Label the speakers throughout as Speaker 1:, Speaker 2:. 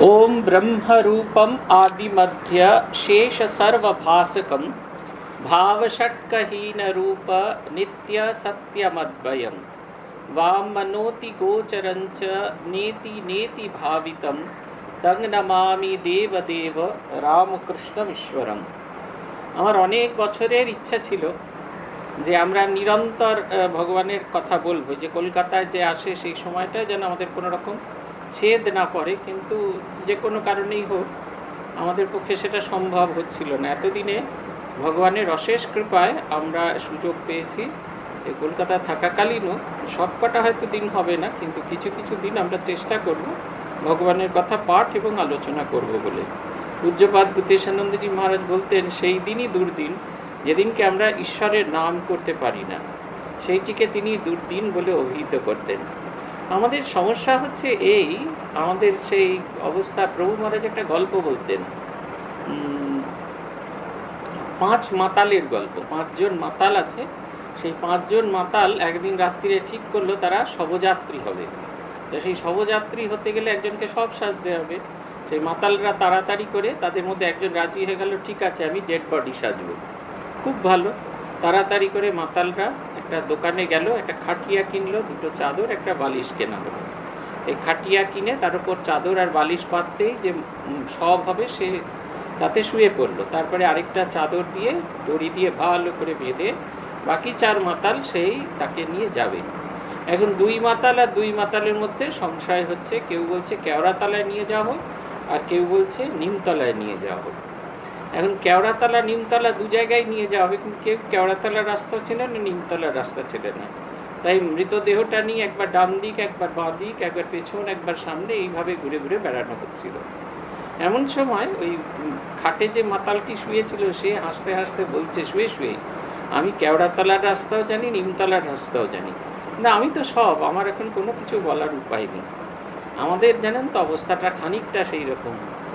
Speaker 1: ओम ब्रह्मरूपम आदिमध्य शेष सर्वभासकं भावषट्कहीन रूप नित्य सत्यमद्वयं वाम मनोति गोचरंच नेति नेति भावितं तंग नमामि देवदेव रामकृष्णमीश्वरं। আমার অনেক বছরের ইচ্ছা ছিল যে আমরা নিরন্তর ভগবানের কথা বলবো, যে কলকাতায় যে আসে সেই সময়টা যেন আমাদের কোনো রকম ছেদ না পড়ে, কিন্তু যে কোনো কারণেই হোক আমাদের পক্ষে সেটা সম্ভব হচ্ছিল না। এতদিনে ভগবানের অশেষ কৃপায় আমরা সুযোগ পেয়েছি এই কলকাতা থাকাকালীনও। সবকটা হয়তো দিন হবে না, কিন্তু কিছু কিছু দিন আমরা চেষ্টা করব ভগবানের কথা পাঠ এবং আলোচনা করব বলে। পূজ্যপাদ ভূতেশানন্দজি মহারাজ বলতেন, সেই দিনই দুর্দিন যেদিনকে আমরা ঈশ্বরের নাম করতে পারি না, সেইটিকে তিনি দুর্দিন বলে অভিহিত করতেন। আমাদের সমস্যা হচ্ছে এই, আমাদের সেই অবস্থা। প্রভু মহারাজ একটা গল্প বলতেন, 5 মাতালের গল্প। 5 জন মাতাল আছে, সেই 5 জন মাতাল একদিন রাত্রিরে ঠিক করলো তারা শবযাত্রী হবে। তো সেই শবযাত্রী হতে গেলে একজনকে সব সাজতে হবে। সেই মাতালরা তাড়াতাড়ি করে, তাদের মধ্যে একজন রাজি হয়ে গেল, ঠিক আছে আমি ডেড বডি সাজবো। খুব ভালো, তাড়াতাড়ি করে মাতালরা একটা দোকানে গেল, একটা খাটিয়া কিনলো, 2টো চাদর, একটা বালিশ কেনা হলো। এই খাটিয়া কিনে তার উপর চাদর আর বালিশ পাততেই যে সব হবে সে তাতে শুয়ে পড়লো। তারপরে আরেকটা চাদর দিয়ে দড়ি দিয়ে ভালো করে বেঁধে বাকি 4 মাতাল সেই তাকে নিয়ে যাবে। এখন 2 মাতাল আর 2 মাতালের মধ্যে সংশয় হচ্ছে। কেউ বলছে কেওড়াতলায় নিয়ে যাওয়া হোক, আর কেউ বলছে নিমতলায় নিয়ে যাওয়া হোক। এখন কেওড়াতলা নিমতলা 2 জায়গায় নিয়ে যাওয়া হবে, কিন্তু কেউ কেওড়াতলার রাস্তা ছিল না, নিমতলার রাস্তা ছিল না। তাই মৃতদেহটা নিয়ে একবার ডান দিক, একবার বাঁ দিক, একবার পেছন, একবার সামনে, এইভাবে ঘুরে ঘুরে বেড়ানো হচ্ছিল। এমন সময় ওই খাটে যে মাতালটি শুয়েছিল সে হাসতে হাসতে বলছে শুয়ে শুয়ে, আমি কেওড়াতলার রাস্তাও জানি, নিমতলার রাস্তাও জানি, না আমি তো সব, আমার এখন কোনো কিছু বলার উপায় নেই। আমাদের জানেন তো অবস্থাটা খানিকটা সেই রকম।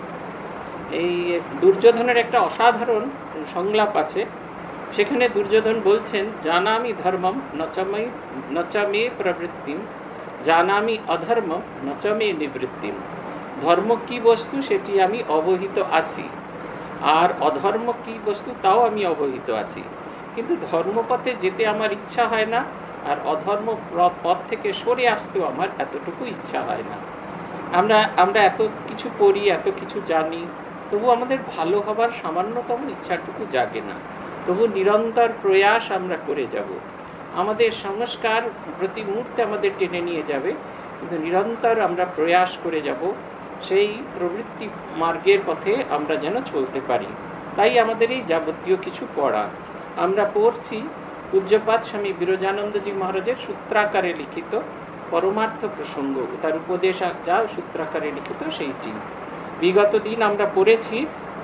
Speaker 1: এই দুর্যোধনের একটা অসাধারণ সংলাপ আছে, সেখানে দুর্যোধন বলছেন, জানামি ধর্মম নচমে প্রবৃত্তিম, জানামি অধর্মম নচমে নিবৃত্তিম। ধর্ম কি বস্তু সেটি আমি অবহিত আছি, আর অধর্ম কি বস্তু তাও আমি অবহিত আছি, কিন্তু ধর্মপথে যেতে আমার ইচ্ছা হয় না, আর অধর্ম পথ থেকে সরে আসতেও আমার এতটুকু ইচ্ছা হয় না। আমরা এত কিছু পড়ি, এত কিছু জানি, তবু আমাদের ভালো হবার সামান্যতম ইচ্ছাটুকু জাগে না। তবু নিরন্তর প্রয়াস আমরা করে যাব। আমাদের সংস্কার প্রতি মুহূর্তে আমাদের টেনে নিয়ে যাবে, কিন্তু নিরন্তর আমরা প্রয়াস করে যাব সেই প্রবৃত্তি মার্গের পথে আমরা যেন চলতে পারি। তাই আমাদের এই যাবতীয় কিছু পড়া। আমরা পড়ছি পূজ্যপাদ স্বামী বিরজানন্দজি মহারাজের সূত্রাকারে লিখিত পরমার্থ প্রসঙ্গ, তার উপদেশ যা সূত্রাকারে লিখিত সেইটি। বিগত দিন আমরা পড়েছি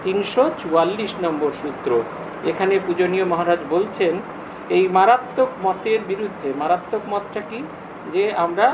Speaker 1: 344 নম্বর সূত্র। এখানে পূজনীয় মহারাজ বলছেন এই মারাত্মক মতের বিরুদ্ধে। মারাত্মক মতটা কি? যে আমরা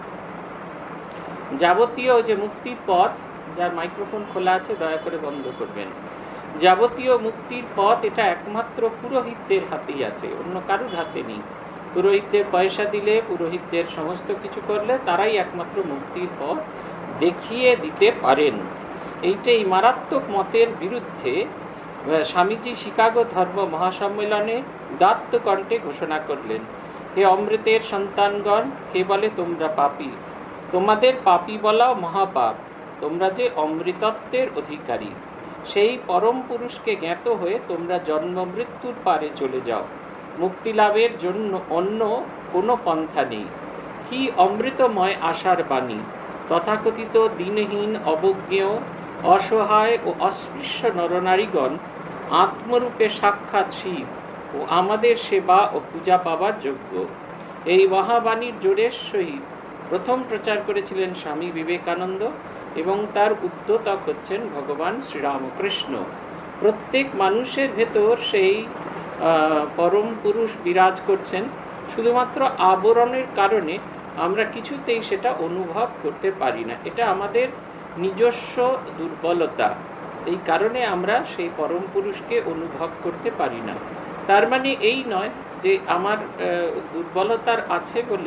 Speaker 1: যাবতীয় যে মুক্তির পথ, যার মাইক্রোফোন খোলা আছে দয়া করে বন্ধ করবেন, যাবতীয় মুক্তির পথ এটা একমাত্র পুরোহিতদের হাতেই আছে, অন্য কারুর হাতে নেই। পুরোহিতদের পয়সা দিলে, পুরোহিতদের সমস্ত কিছু করলে তারাই একমাত্র মুক্তির পথ দেখিয়ে দিতে পারেন। এইটাই মারাত্মক মতের বিরুদ্ধে স্বামীজি শিকাগো ধর্ম মহাসম্মেলনে উদাত্ত কণ্ঠে ঘোষণা করলেন, হে অমৃতের সন্তানগণ, কে বলে তোমরা পাপী, তোমাদের পাপী বলাও মহাপাপ, তোমরা যে অমৃতত্বের অধিকারী, সেই পরম পুরুষকে জ্ঞাত হয়ে তোমরা জন্ম মৃত্যুর পারে চলে যাও। মুক্তি লাভের জন্য অন্য কোনো পন্থা নেই। কি অমৃতময় আশার বাণী! তথাকথিত দিনহীন, অবজ্ঞেয়, অসহায় ও অস্পৃশ্য নরনারীগণ আত্মরূপে সাক্ষাৎ শিব ও আমাদের সেবা ও পূজা পাবার যোগ্য। এই মহাবাণীর জোরের সহিত প্রথম প্রচার করেছিলেন স্বামী বিবেকানন্দ, এবং তার উদ্যোতক হচ্ছেন ভগবান শ্রীরামকৃষ্ণ। প্রত্যেক মানুষের ভেতর সেই পরম পুরুষ বিরাজ করছেন, শুধুমাত্র আবরণের কারণে আমরা কিছুতেই সেটা অনুভব করতে পারি না। এটা আমাদের নিজস্ব দুর্বলতা, এই কারণে আমরা সেই পরম পুরুষকে অনুভব করতে পারি না। তার মানে এই নয় যে আমার দুর্বলতার আছে বলে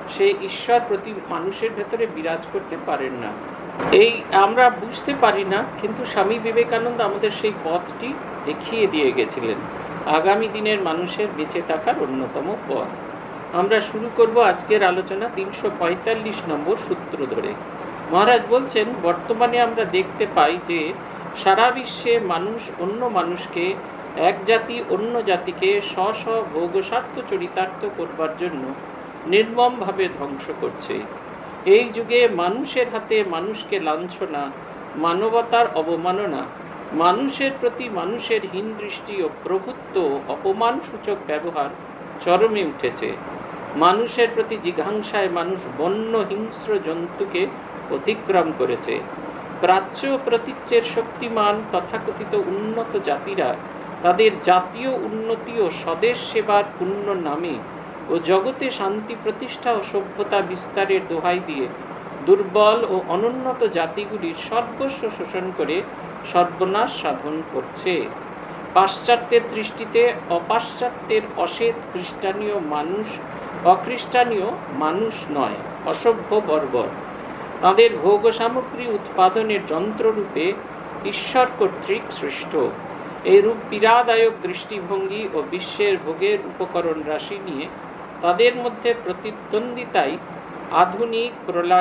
Speaker 1: সে ঈশ্বর প্রতি মানুষের ভেতরে বিরাজ করতে পারেন না। এই আমরা বুঝতে পারি না, কিন্তু স্বামী বিবেকানন্দ আমাদের সেই পথটি দেখিয়ে দিয়ে গেছিলেন, আগামী দিনের মানুষের বেঁচে থাকার অন্যতম পথ। আমরা শুরু করব আজকের আলোচনা 345 নম্বর সূত্র ধরে। মহারাজ বলছেন, বর্তমানে আমরা দেখতে পাই যে সারা বিশ্বে মানুষ অন্য মানুষকে, এক জাতি অন্য জাতিকে স্ব স্ব ভোগস্বার্থ চরিতার্থ করবার জন্য নির্মমভাবে ধ্বংস করছে। এই যুগে মানুষের হাতে মানুষকে লাঞ্ছনা, মানবতার অবমাননা, মানুষের প্রতি মানুষের হীন দৃষ্টি ও প্রভুত্ব অপমানসূচক ব্যবহার চরমে উঠেছে। মানুষের প্রতি জিঘাংসায় মানুষ বন্য হিংস্র জন্তুকে অতিক্রম করেছে। প্রাচ্য প্রতীচ্যের শক্তিমান তথাকথিত উন্নত জাতিরা তাদের জাতীয় উন্নতি ও স্বদেশ সেবার পুণ্য নামে ও জগতে শান্তি প্রতিষ্ঠা ও সভ্যতা বিস্তারের দোহাই দিয়ে দুর্বল ও অনুন্নত জাতিগুলির সর্বস্ব শোষণ করে সর্বনাশ সাধন করছে। পাশ্চাত্যের দৃষ্টিতে অপাশ্চাত্যের অশ্বেত খ্রিস্টানীয় মানুষ অখ্রিস্টানীয় মানুষ নয়, অসভ্য বর্বর। তাদের ভোগ সামগ্রী উৎপাদনের যন্ত্ররূপে ঈশ্বর কর্তৃক সৃষ্ট। এইরূপ পীড়াদায়ক দৃষ্টিভঙ্গি ও বিশ্বের ভোগের উপকরণ রাশি নিয়ে তাদের মধ্যে প্রতিদ্বন্দ্বিতাই আধুনিক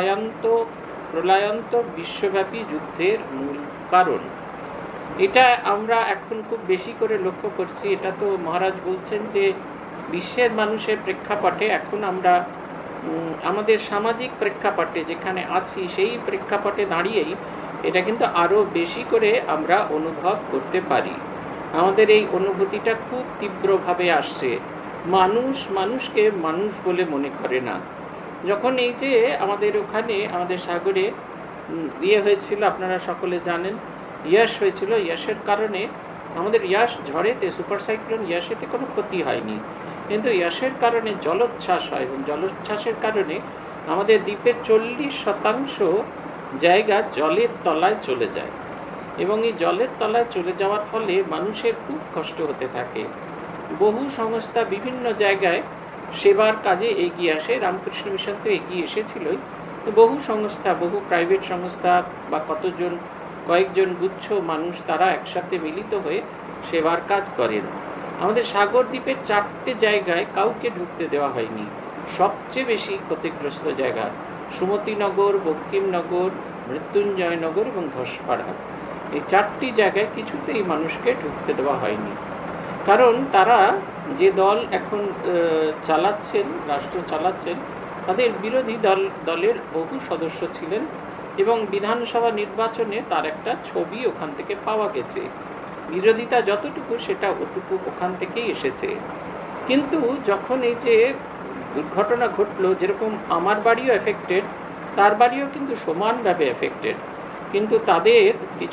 Speaker 1: প্রলয়ান্ত বিশ্বব্যাপী যুদ্ধের মূল কারণ। এটা আমরা এখন খুব বেশি করে লক্ষ্য করছি। এটা তো মহারাজ বলছেন যে বিশ্বের মানুষের প্রেক্ষাপটে এখন আমরা আমাদের সামাজিক প্রেক্ষাপটে যেখানে আছি সেই প্রেক্ষাপটে দাঁড়িয়েই এটা কিন্তু আরও বেশি করে আমরা অনুভব করতে পারি। আমাদের এই অনুভূতিটা খুব তীব্রভাবে আসছে। মানুষ মানুষকে মানুষ বলে মনে করে না। যখন এই যে আমাদের ওখানে আমাদের সাগরে হয়েছিল, আপনারা সকলে জানেন, ইয়াস হয়েছিল, ইয়াসের কারণে আমাদের ইয়াস ঝড়েতে, সুপার সাইক্লোন ইয়াসেতে কোনো ক্ষতি হয়নি, কিন্তু ইয়াসের কারণে জলোচ্ছ্বাস হয় এবং জলোচ্ছ্বাসের কারণে আমাদের দ্বীপের 40% জায়গা জলের তলায় চলে যায় এবং এই জলের তলায় চলে যাওয়ার ফলে মানুষের খুব কষ্ট হতে থাকে। বহু সংস্থা বিভিন্ন জায়গায় সেবার কাজে এগিয়ে আসে। রামকৃষ্ণ মিশন তো এগিয়ে এসেছিলই, বহু সংস্থা, বহু প্রাইভেট সংস্থা বা কয়েকজন গুচ্ছ মানুষ তারা একসাথে মিলিত হয়ে সেবার কাজ করেন। আমাদের সাগর দ্বীপের 4টে জায়গায় কাউকে ঢুকতে দেওয়া হয়নি। সবচেয়ে বেশি ক্ষতিগ্রস্ত জায়গা সুমতিনগর, বঙ্কিমনগর, মৃত্যুঞ্জয়নগর এবং ধসপাড়া। এই 4টি জায়গায় কিছুতেই মানুষকে ঢুকতে দেওয়া হয়নি, কারণ তারা যে দল এখন চালাচ্ছেন, রাষ্ট্র চালাচ্ছেন, তাদের বিরোধী দলের বহু সদস্য ছিলেন এবং বিধানসভা নির্বাচনে তার একটা ছবি ওখান থেকে পাওয়া গেছে। বিরোধিতা যতটুকু সেটা ওটুকু ওখান থেকেই এসেছে। কিন্তু যখন এই যে দুর্ঘটনা ঘটলো, যেরকম আমার বাড়িও এফেক্টেড, তার বাড়িও কিন্তু সমানভাবে এফেক্টেড, কিন্তু তাদের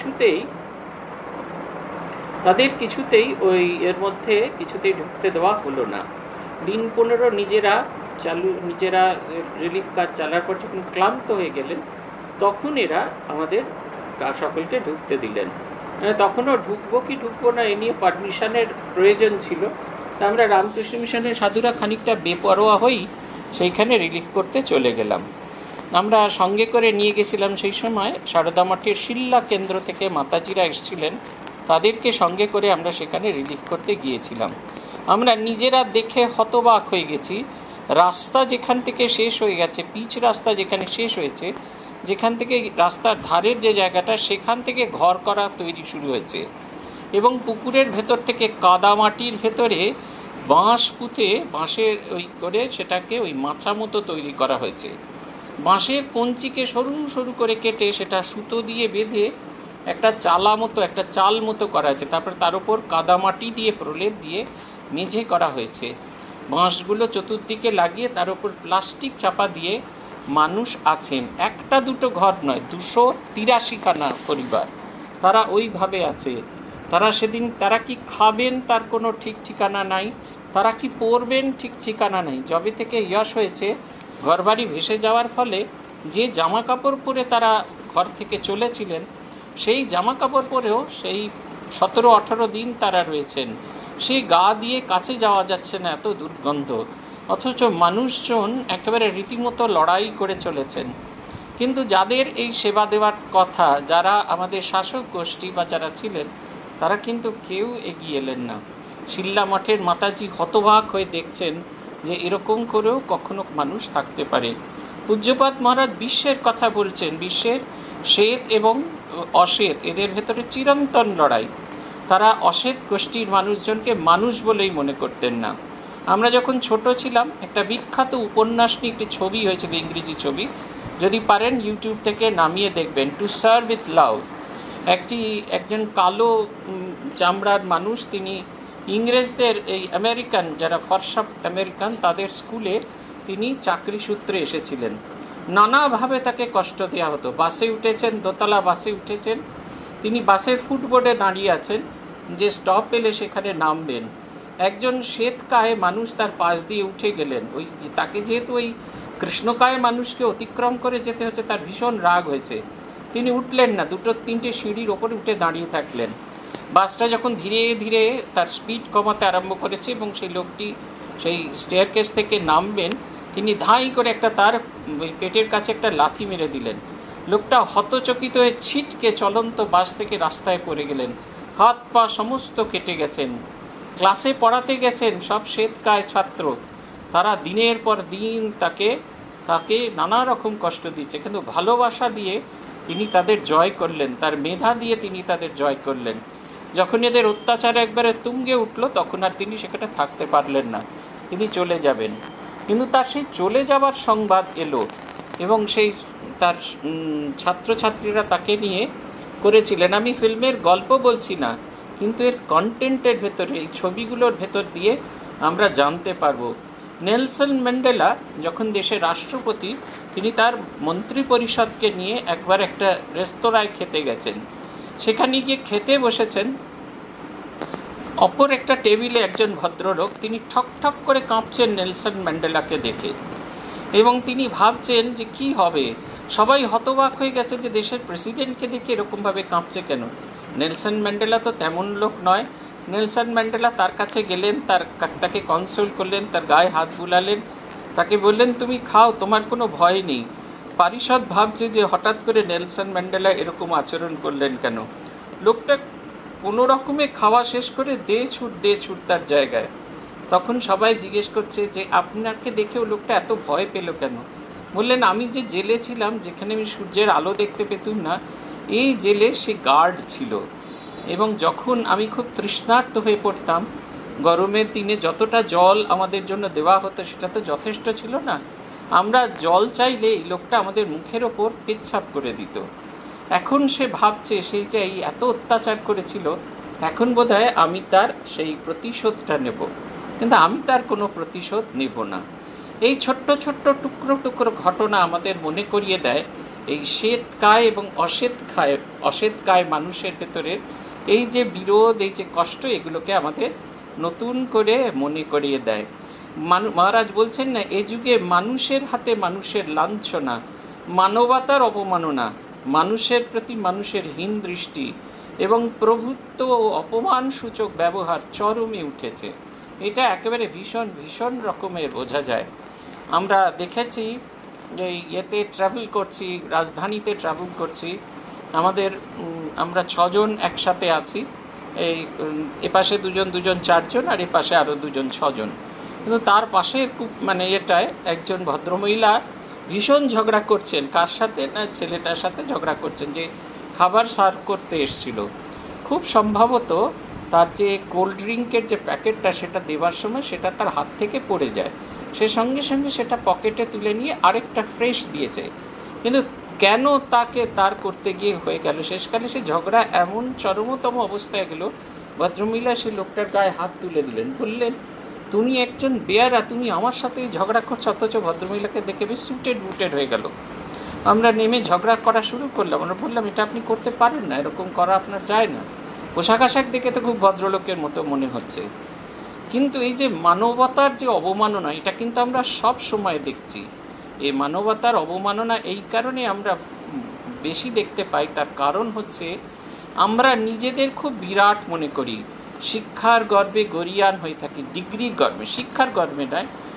Speaker 1: কিছুতেই ওই এর মধ্যে কিছুতেই ঢুকতে দেওয়া হলো না। দিন 15 নিজেরা রিলিফ কাজ চালার পর যখন ক্লান্ত হয়ে গেলেন, তখন এরা আমাদের সকলকে ঢুকতে দিলেন। তখনও ঢুকবো কি ঢুকবো না এ নিয়ে পারমিশনের প্রয়োজন ছিল। তা আমরা রামকৃষ্ণ মিশনের সাধুরা খানিকটা বেপরোয়া হই সেইখানে রিলিফ করতে চলে গেলাম। আমরা সঙ্গে করে নিয়ে গেছিলাম সেই সময় সারদা মঠের শিল্লা কেন্দ্র থেকে মাতাজিরা এসেছিলেন, তাদেরকে সঙ্গে করে আমরা সেখানে রিলিফ করতে গিয়েছিলাম। আমরা নিজেরা দেখে হতবাক হয়ে গেছি। রাস্তা যেখান থেকে শেষ হয়ে গেছে, পিচ রাস্তা যেখানে শেষ হয়েছে, যেখান থেকে রাস্তার ধারের যে জায়গাটা, সেখান থেকে ঘর করা তৈরি শুরু হয়েছে এবং পুকুরের ভেতর থেকে কাদামাটির ভেতরে বাঁশ পুঁতে, বাঁশের করে সেটাকে মাচা মতো তৈরি করা হয়েছে। বাঁশের কঞ্চিকে সরু সরু করে কেটে সেটা সুতো দিয়ে বেঁধে একটা চাল মতো করা হয়েছে। তারপর তার উপর কাদামাটি দিয়ে প্রলেপ দিয়ে মেঝে করা হয়েছে। বাঁশগুলো চতুর্দিকে লাগিয়ে তার উপর প্লাস্টিক চাপা দিয়ে মানুষ আছেন। একটা দুটো ঘর নয়, 283খানা পরিবার তারা ওইভাবে আছে। তারা কি খাবেন তার কোনো ঠিক ঠিকানা নাই, তারা কি পরবেন ঠিক ঠিকানা নেই। যবে থেকে ইয়াস হয়েছে, ঘরবাড়ি ভেসে যাওয়ার ফলে যে জামা কাপড় পরে তারা ঘর থেকে চলেছিলেন, সেই জামা কাপড় পরেও সেই 17-18 দিন তারা রয়েছেন। সেই গা দিয়ে কাছে যাওয়া যাচ্ছে না, এত দুর্গন্ধ। অথচ মানুষজন একেবারে রীতিমতো লড়াই করে চলেছেন। কিন্তু যাদের এই সেবা দেওয়ার কথা, যারা আমাদের শাসক গোষ্ঠী বা যারা ছিলেন, তারা কিন্তু কেউ এগিয়ে এলেন না। শিল্লা মঠের মাতাজি হতবাক হয়ে দেখছেন যে এরকম করেও কখনো মানুষ থাকতে পারে। পূজ্যপাদ মহারাজ বিশ্বের কথা বলছেন, বিশ্বের শ্বেত এবং অশ্বেত এদের ভেতরে চিরন্তন লড়াই। তারা অশ্বেত গোষ্ঠীর মানুষজনকে মানুষ বলেই মনে করতেন না। আমরা যখন ছোট ছিলাম, একটা বিখ্যাত উপন্যাস নিয়ে একটি ছবি হয়েছিল, ইংরেজি ছবি, যদি পারেন ইউটিউব থেকে নামিয়ে দেখবেন, টু সার্ভ উইথ লাভ। একজন কালো চামড়ার মানুষ, তিনি ইংরেজদের, এই আমেরিকান যারা ফর্সা আমেরিকান, তাদের স্কুলে তিনি চাকরি সূত্রে এসেছিলেন। নানাভাবে তাকে কষ্ট দেওয়া হতো। বাসে উঠেছেন, দোতলা বাসে উঠেছেন, তিনি বাসের ফুটবোর্ডে দাঁড়িয়ে আছেন, যে স্টপ পেলে সেখানে নামবেন। একজন শ্বেতকায় মানুষ তার পাশ দিয়ে উঠে গেলেন। তাকে যেহেতু ওই কৃষ্ণকায় মানুষকে অতিক্রম করে যেতে হচ্ছে, তার ভীষণ রাগ হয়েছে। তিনি উঠলেন না, 2-3টে সিঁড়ির ওপরে উঠে দাঁড়িয়ে থাকলেন। বাসটা যখন ধীরে ধীরে তার স্পিড কমাতে আরম্ভ করেছে এবং সেই লোকটি সেই স্টেয়ারকেস থেকে নামবেন, তিনি ধাই করে তার পেটের কাছে একটা লাথি মেরে দিলেন। লোকটা হতচকিত হয়ে ছিটকে চলন্ত বাস থেকে রাস্তায় পড়ে গেলেন। হাত পা সমস্ত কেটে গেছেন। ক্লাসে পড়াতে গেছেন সব শ্বেতকায় ছাত্র, তারা দিনের পর দিন তাকে নানা রকম কষ্ট দিচ্ছে, কিন্তু ভালোবাসা দিয়ে তিনি তাদের জয় করলেন, তার মেধা দিয়ে তিনি তাদের জয় করলেন। যখন এদের অত্যাচার একবারে তুঙ্গে উঠল, তখন আর তিনি সেখানে থাকতে পারলেন না, তিনি চলে যাবেন। কিন্তু তার সেই চলে যাবার সংবাদ এলো এবং সেই তার ছাত্রছাত্রীরা তাকে নিয়ে করেছিলেন। আমি ফিল্মের গল্প বলছি না, কিন্তু এর কন্টেন্টের ভেতরে, এই ছবিগুলোর ভেতর দিয়ে আমরা জানতে পারবো। নেলসন ম্যান্ডেলা যখন দেশের রাষ্ট্রপতি, তিনি তার মন্ত্রী পরিষদকে নিয়ে একবার একটা রেস্তোরাঁয় খেতে গেছেন। সেখানে গিয়ে খেতে বসেছেন। অপর একটা টেবিলে একজন ভদ্রলোক, তিনি ঠক ঠক করে কাঁপছেন নেলসন ম্যান্ডেলাকে দেখে, এবং তিনি ভাবছেন যে কি হবে। সবাই হতবাক হয়ে গেছে যে দেশের প্রেসিডেন্টকে দেখে এরকমভাবে কাঁপছে কেন। নেলসন ম্যান্ডেলা তো তেমন লোক নয়। নেলসন ম্যান্ডেলা তার কাছে গেলেন, তাকে কনসোল করলেন, তার গায়ে হাত বুলালেন, তাকে বললেন তুমি খাও, তোমার কোনো ভয় নেই। পারিষদ ভাবছে যে হঠাৎ করে নেলসন ম্যান্ডেলা এরকম আচরণ করলেন কেন। লোকটা কোনো রকমে খাওয়া শেষ করে দে ছুট তার জায়গায়। তখন সবাই জিজ্ঞেস করছে যে আপনাকে দেখেও লোকটা এত ভয় পেল কেন। বললেন আমি যে জেলে ছিলাম, যেখানে আমি সূর্যের আলো দেখতে পেতুম না, এই জেলে সে গার্ড ছিল, এবং যখন আমি খুব তৃষ্ণার্ত হয়ে পড়তাম, গরমের দিনে যতটা জল আমাদের জন্য দেওয়া হতো সেটা তো যথেষ্ট ছিল না, আমরা জল চাইলে এই লোকটা আমাদের মুখের ওপর পেচ্ছাপ করে দিত। এখন সে ভাবছে সেই যে এত অত্যাচার করেছিল, এখন বোধহয় আমি তার সেই প্রতিশোধটা নেব, কিন্তু আমি তার কোনো প্রতিশোধ নেব না। এই ছোট্ট ছোট্ট টুকরো টুকরো ঘটনা আমাদের মনে করিয়ে দেয় এই শ্বেতকায় এবং অশ্বেতকায় মানুষের ভেতরে এই যে বিরোধ, এই যে কষ্ট, এগুলোকে আমাদের নতুন করে মনে করিয়ে দেয়। মহারাজ বলছেন না, এ যুগে মানুষের হাতে মানুষের লাঞ্ছনা, মানবতার অবমাননা, মানুষের প্রতি মানুষের হীন দৃষ্টি এবং প্রভুত্ব ও অপমানসূচক ব্যবহার চরমে উঠেছে। এটা একেবারে ভীষণ ভীষণ রকমের বোঝা যায়। আমরা দেখেছি যে ইয়েতে ট্রাভেল করছি, রাজধানীতে ট্রাভেল করছি, আমরা 6 জন একসাথে আছি। এই এপাশে দুজন 4 জন, আর এপাশে আরও 2 জন 6 জন। কিন্তু তার পাশে এটায় একজন ভদ্রমহিলা ভীষণ ঝগড়া করছেন। কার সাথে না, ছেলেটার সাথে ঝগড়া করছেন যে খাবার সার্ভ করতে এসেছিল। খুব সম্ভবত তার যে কোল্ড ড্রিঙ্কের যে প্যাকেটটা, সেটা দেওয়ার সময় সেটা তার হাত থেকে পড়ে যায়। সে সঙ্গে সঙ্গে সেটা পকেটে তুলে নিয়ে আরেকটা ফ্রেশ দিয়েছে। কিন্তু কেন তার করতে গিয়ে হয়ে গেল, শেষকালে সে ঝগড়া এমন চরমতম অবস্থায় গেল, ভদ্রমহিলা সে লোকটার গায়ে হাত তুলে দিলেন, বললেন তুমি একজন বেয়ারা, তুমি আমার সাথে ঝগড়া করছো। অথচ ভদ্রমহিলাকে দেখে বেশ বুটেড হয়ে গেল। আমরা নেমে ঝগড়া করা শুরু করলাম। আমরা বললাম এটা আপনি করতে পারেন না, এরকম করা আপনার যায় না। পোশাক আশাক দেখে তো খুব ভদ্রলোকের মতো মনে হচ্ছে, কিন্তু এই যে মানবতার যে অবমাননা, এটা কিন্তু আমরা সব সময় দেখছি। এই মানবতার অবমাননা এই কারণে আমরা বেশি দেখতে পাই, তার কারণ হচ্ছে আমরা নিজেদের খুব বিরাট মনে করি, শিক্ষার গর্বে গরিয়ান হয়ে থাকি, ডিগ্রির গর্বে, শিক্ষার গর্বে নয়,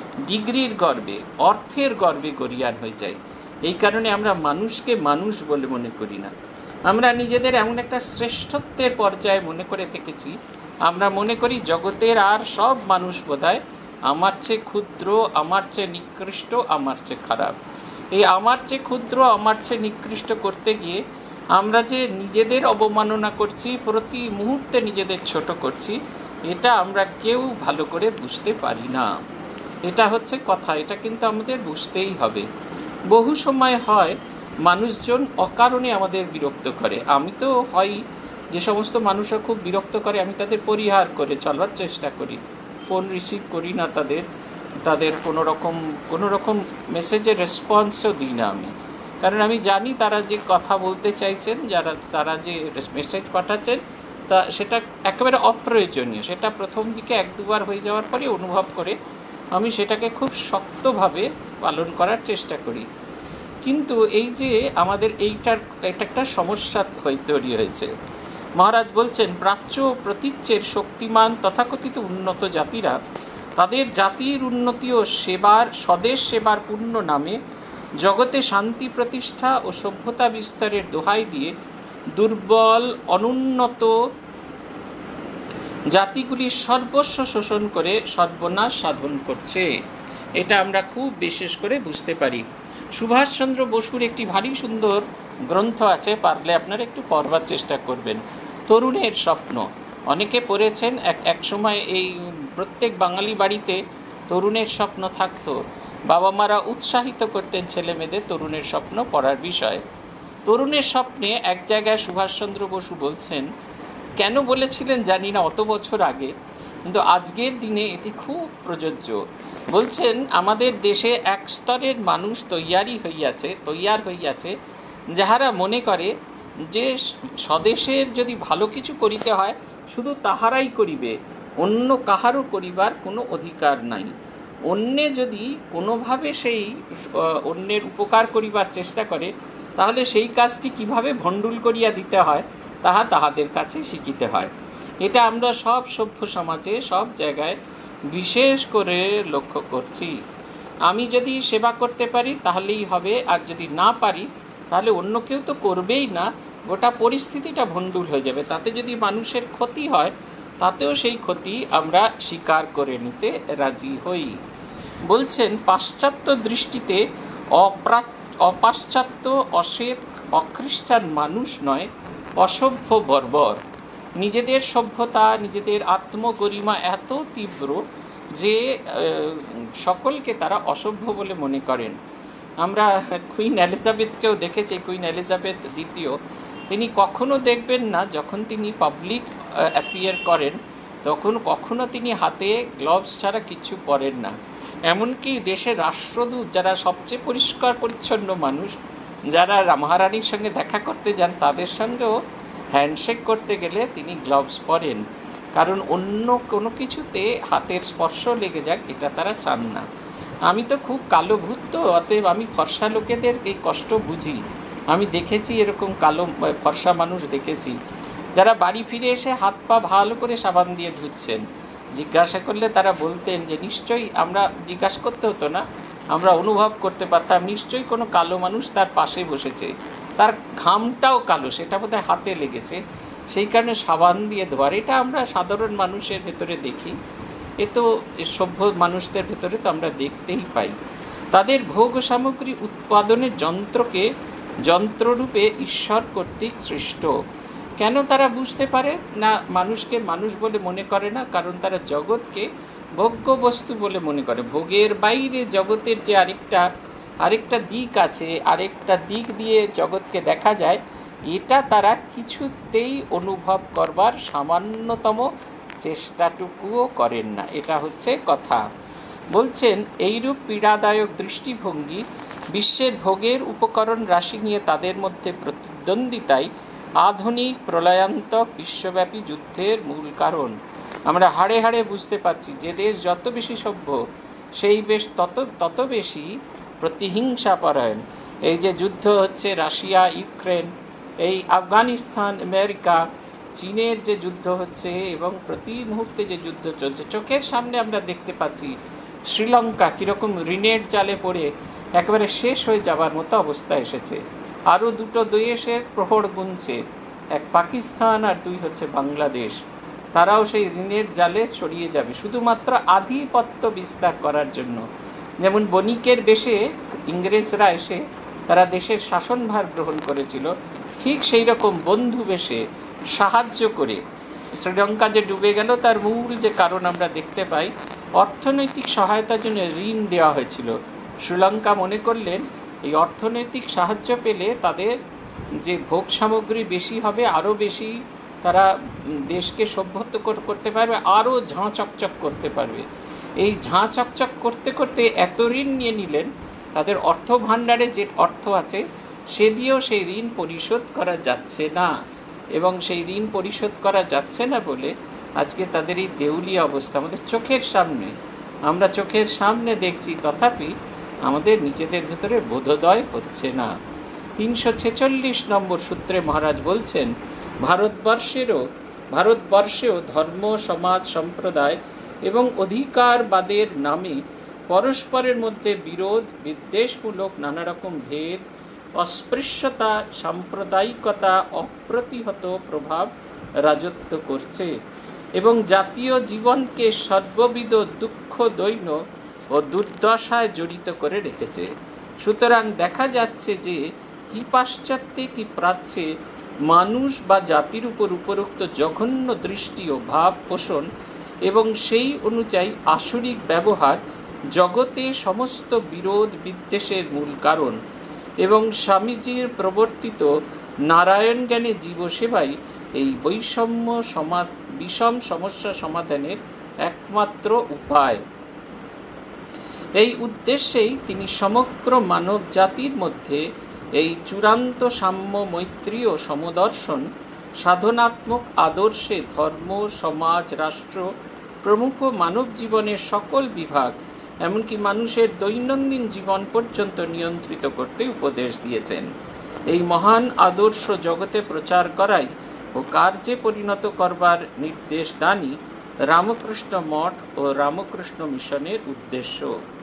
Speaker 1: ডিগ্রির গর্বে, অর্থের গর্বে গরীয়ান হয়ে যাই। এই কারণে আমরা মানুষকে মানুষ বলে মনে করি না। আমরা নিজেদের এমন একটা শ্রেষ্ঠত্বের পর্যায়ে মনে করে থেকেছি, আমরা মনে করি জগতের আর সব মানুষ বোধহয় আমার চেয়ে ক্ষুদ্র, আমার চেয়ে নিকৃষ্ট, আমার চেয়ে খারাপ। এই আমার চেয়ে ক্ষুদ্র, আমার চেয়ে নিকৃষ্ট করতে গিয়ে আমরা যে নিজেদের অবমাননা করছি, প্রতি মুহূর্তে নিজেদের ছোট করছি, এটা আমরা কেউ ভালো করে বুঝতে পারি না। এটা হচ্ছে কথা, এটা কিন্তু আমাদের বুঝতেই হবে। বহু সময় হয় মানুষজন অকারণে আমাদের বিরক্ত করে। আমি তো হয় যে সমস্ত মানুষরা খুব বিরক্ত করে আমি তাদের পরিহার করে চলার চেষ্টা করি, ফোন রিসিভ করি না তাদের কোনো রকম মেসেজের রেসপন্সও দিই না আমি। কারণ আমি জানি তারা যে কথা বলতে চাইছেন, তারা যে মেসেজ পাঠাচ্ছেন তা সেটা একেবারে অপ্রয়োজনীয়। সেটা প্রথম দিকে 1-2 বার হয়ে যাওয়ার পরে অনুভব করে আমি সেটাকে খুব শক্তভাবে পালন করার চেষ্টা করি। কিন্তু এই যে আমাদের এটা একটা সমস্যা তৈরি হয়েছে। মহারাজ বলছেন, প্রাচ্য প্রতীচ্যের শক্তিমান তথাকথিত উন্নত জাতিরা তাদের জাতির উন্নতি ও স্বদেশ সেবার পূর্ণ নামে জগতে শান্তি প্রতিষ্ঠা ও সভ্যতা বিস্তারের দোহাই দিয়ে দুর্বল অনুন্নত জাতিগুলির সর্বস্ব শোষণ করে সর্বনাশ সাধন করছে। এটা আমরা খুব বিশেষ করে বুঝতে পারি। সুভাষচন্দ্র বসুর একটি ভারী সুন্দর গ্রন্থ আছে, পারলে আপনারা একটু পড়বার চেষ্টা করবেন, তরুণের স্বপ্ন। অনেকে পড়েছেন। এক সময় এই প্রত্যেক বাঙালি বাড়িতে তরুণের স্বপ্ন থাকতো। বাবা মারা উৎসাহিত করতেন ছেলে মেয়েদের তরুণের স্বপ্ন পড়ার বিষয়ে। তরুণের স্বপ্নে এক জায়গায় সুভাষচন্দ্র বসু বলছেন, কেন বলেছিলেন জানি না অত বছর আগে, কিন্তু আজকের দিনে এটি খুব প্রযোজ্য। বলছেন, আমাদের দেশে এক স্তরের মানুষ তৈয়ার হইয়াছে যাহারা মনে করে যে স্বদেশের যদি ভালো কিছু করিতে হয় শুধু তাহারাই করিবে, অন্য কাহারও করিবার কোনো অধিকার নাই। অন্যে যদি কোনোভাবে সেই অন্যের উপকার করিবার চেষ্টা করে তাহলে সেই কাজটি কিভাবে ভণ্ডুল করিয়া দিতে হয় তাহা তাহাদের কাছে শিখিতে হয়। এটা আমরা সব সভ্য সমাজে সব জায়গায় বিশেষ করে লক্ষ্য করছি। আমি যদি সেবা করতে পারি তাহলেই হবে, আর যদি না পারি তাহলে অন্য কেউ তো করবেই না, গোটা পরিস্থিতিটা ভণ্ডুল হয়ে যাবে। তাতে যদি মানুষের ক্ষতি হয় তাতেও সেই ক্ষতি আমরা স্বীকার করে নিতে রাজি হই। বলছেন, পাশ্চাত্য দৃষ্টিতে অপাশ্চাত্য অশ্বেত অখ্রিস্টান মানুষ নয়, অসভ্য বর্বর। নিজেদের সভ্যতা, নিজেদের আত্মগরিমা এত তীব্র যে সকলকে তারা অসভ্য বলে মনে করেন। আমরা কুইন এলিজাবেথকেও দেখেছি। কুইন এলিজাবেথ দ্বিতীয়, তিনি কখনো দেখবেন না যখন তিনি পাবলিক অ্যাপিয়ার করেন তখন কখনো তিনি হাতে গ্লোভস ছাড়া কিছু পরেন না। এমনকি দেশের রাষ্ট্রদূত, যারা সবচেয়ে পরিষ্কার পরিচ্ছন্ন মানুষ, যারা মহারানীর সঙ্গে দেখা করতে যান, তাদের সঙ্গেও হ্যান্ডশেক করতে গেলে তিনি গ্লোভস পরেন। কারণ অন্য কোনো কিছুতে হাতের স্পর্শ লেগে যাক এটা তারা চান না। আমি তো খুব কালো ভূত, তো অতএব আমি ফর্সা লোকেদের এই কষ্ট বুঝি। আমি দেখেছি এরকম কালো ফর্সা মানুষ দেখেছি, যারা বাড়ি ফিরে এসে হাত পা ভালো করে সাবান দিয়ে ধুচ্ছেন। জিজ্ঞাসা করলে তারা বলতেন যে নিশ্চয়ই, আমরা জিজ্ঞাসা করতে হতো না, আমরা অনুভব করতে পারতাম নিশ্চয়ই কোনো কালো মানুষ তার পাশে বসেছে, তার ঘামটাও কালো, সেটা বোধহয় হাতে লেগেছে, সেই কারণে সাবান দিয়ে ধোয়ার। এটা আমরা সাধারণ মানুষের ভেতরে দেখি, এ তো সভ্য মানুষদের ভেতরে তো আমরা দেখতেই পাই। তাদের ভোগ সামগ্রী উৎপাদনের যন্ত্ররূপে ঈশ্বর কর্তৃক সৃষ্ট। কেন তারা বুঝতে পারে না মানুষকে মানুষ বলে মনে করে না? কারণ তারা জগৎকে ভোগ্য বস্তু বলে মনে করে। ভোগের বাইরে জগতের যে আরেকটা দিক আছে, আরেকটা দিক দিয়ে জগৎকে দেখা যায়, এটা তারা কিছুতেই অনুভব করবার সামান্যতম চেষ্টাটুকুও করেন না। এটা হচ্ছে কথা। বলছেন, এইরূপ পীড়াদায়ক দৃষ্টিভঙ্গি বিশ্বের ভোগের উপকরণ রাশি নিয়ে তাদের মধ্যে প্রতিদ্বন্দ্বিতায় আধুনিক প্রলয়ান্তক বিশ্বব্যাপী যুদ্ধের মূল কারণ। আমরা হাড়ে হাড়ে বুঝতে পারছি যে দেশ যত বেশি সভ্য সেই বেশ তত বেশি প্রতিহিংসাপরায়ণ। এই যে যুদ্ধ হচ্ছে রাশিয়া ইউক্রেন, এই আফগানিস্তান, আমেরিকা, চীনের যে যুদ্ধ হচ্ছে এবং প্রতি মুহূর্তে যে যুদ্ধ চলছে, চোখের সামনে আমরা দেখতে পাচ্ছি শ্রীলঙ্কা কীরকম ঋণের জালে পড়ে একেবারে শেষ হয়ে যাবার মতো অবস্থা এসেছে। আরও দুটো দেশের প্রহর গুনছে, এক পাকিস্তান আর দুই হচ্ছে বাংলাদেশ। তারাও সেই ঋণের জালে ছড়িয়ে যাবে শুধুমাত্র আধিপত্য বিস্তার করার জন্য। যেমন বণিকের বেশে ইংরেজরা এসে তারা দেশের শাসনভার গ্রহণ করেছিল, ঠিক সেই রকম বন্ধু বেশে সাহায্য করে শ্রীলঙ্কা যে ডুবে গেল তার মূল যে কারণ আমরা দেখতে পাই, অর্থনৈতিক সহায়তার জন্য ঋণ দেওয়া হয়েছিল। শ্রীলঙ্কা মনে করলেন এই অর্থনৈতিক সাহায্য পেলে তাদের যে ভোগ সামগ্রী বেশি হবে, আরও বেশি তারা দেশকে সভ্যত্ব করতে পারবে, আরও ঝাঁ চকচক করতে পারবে। এই ঝাঁ চকচক করতে করতে এত ঋণ নিয়ে নিলেন, তাদের অর্থ ভাণ্ডারে যে অর্থ আছে সে দিয়েও সেই ঋণ পরিশোধ করা যাচ্ছে না। এবং সেই ঋণ পরিশোধ করা যাচ্ছে না বলে আজকে তাদের এই দেউলিয়া অবস্থা আমাদের চোখের সামনে, আমরা চোখের সামনে দেখছি, তথাপি আমাদের নিজেদের ভেতরে বোধোদয় হচ্ছে না। 346 নম্বর সূত্রে মহারাজ বলছেন, ভারতবর্ষেও ধর্ম, সমাজ, সম্প্রদায় এবং অধিকারবাদের নামে পরস্পরের মধ্যে বিরোধ, বিদ্বেষমূলক নানা রকম ভেদ, অস্পৃশ্যতা, সাম্প্রদায়িকতা অপ্রতিহত প্রভাব রাজত্ব করছে এবং জাতীয় জীবনকে সর্ববিধ দুঃখ, দৈন্য ও দুর্দশায় জড়িত করে রেখেছে। সুতরাং দেখা যাচ্ছে যে কি পাশ্চাত্যে কি প্রাচ্যে মানুষ বা জাতির উপর উপরোক্ত জঘন্য দৃষ্টি ও ভাব পোষণ এবং সেই অনুযায়ী আসরিক ব্যবহার জগতে সমস্ত বিরোধ বিদ্বেষের মূল কারণ এবং স্বামীজির প্রবর্তিত নারায়ণ জ্ঞানে জীবসেবাই এই বিষম সমস্যা সমাধানের একমাত্র উপায়। এই উদ্দেশ্যেই তিনি সমগ্র মানব জাতির মধ্যে এই চূড়ান্ত সাম্য, মৈত্রী ও সমদর্শন সাধনাত্মক আদর্শে ধর্ম, সমাজ, রাষ্ট্র প্রমুখ মানব জীবনের সকল বিভাগ, এমনকি মানুষের দৈনন্দিন জীবন পর্যন্ত নিয়ন্ত্রিত করতে উপদেশ দিয়েছেন। এই মহান আদর্শ জগতে প্রচার করাই ও কার্যে পরিণত করবার নির্দেশ দানই রামকৃষ্ণ মঠ ও রামকৃষ্ণ মিশনের উদ্দেশ্য।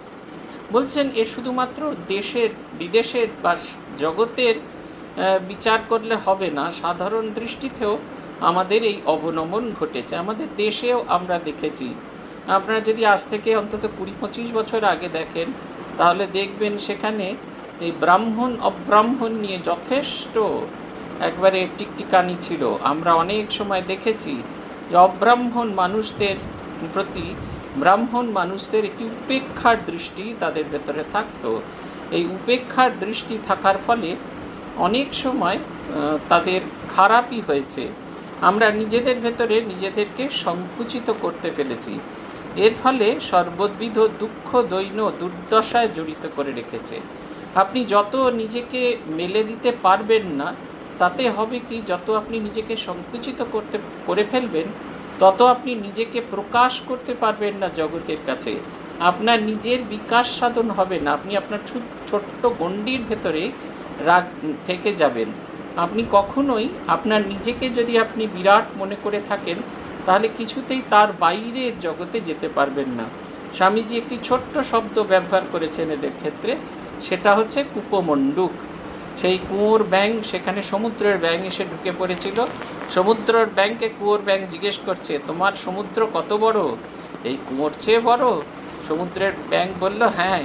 Speaker 1: বলছেন এ শুধুমাত্র দেশের, বিদেশের বা জগতের বিচার করলে হবে না, সাধারণ দৃষ্টিতেও আমাদের এই অবনমন ঘটেছে। আমাদের দেশেও আমরা দেখেছি। আপনারা যদি আজ থেকে অন্তত 20-25 বছর আগে দেখেন তাহলে দেখবেন সেখানে এই ব্রাহ্মণ অব্রাহ্মণ নিয়ে যথেষ্ট একবারে টিকটিকানি ছিল। আমরা অনেক সময় দেখেছি যে অব্রাহ্মণ মানুষদের প্রতি ব্রাহ্মণ মানুষদের একটি উপেক্ষার দৃষ্টি তাদের ভেতরে থাকতো। এই উপেক্ষার দৃষ্টি থাকার ফলে অনেক সময় তাদের খারাপই হয়েছে। আমরা নিজেদের ভেতরে নিজেদেরকে সংকুচিত করতে ফেলেছি। এর ফলে সর্ববিধ দুঃখ, দৈন্য, দুর্দশায় জড়িত করে রেখেছে। আপনি যত নিজেকে মেলে দিতে পারবেন না, তাতে হবে কি, যত আপনি নিজেকে সংকুচিত করে ফেলবেন তত আপনি নিজেকে প্রকাশ করতে পারবেন না জগতের কাছে। আপনার নিজের বিকাশ সাধন হবে না। আপনি আপনার ছোট্ট গণ্ডির ভেতরে থেকে যাবেন। আপনি কখনোই আপনার নিজেকে যদি আপনি বিরাট মনে করে থাকেন তাহলে কিছুতেই তার বাইরের জগতে যেতে পারবেন না। স্বামীজি একটি ছোট্ট শব্দ ব্যবহার করেছেন এদের ক্ষেত্রে, সেটা হচ্ছে কূপমণ্ডুক। সেই কুয়োর ব্যাঙ, সেখানে সমুদ্রের ব্যাঙ এসে ঢুকে পড়েছিল। সমুদ্রের ব্যাঙকে কুয়োর ব্যাঙ জিজ্ঞেস করছে, তোমার সমুদ্র কত বড়? এই কুয়োর চেয়ে বড়? সমুদ্রের ব্যাঙ বলল, হ্যাঁ,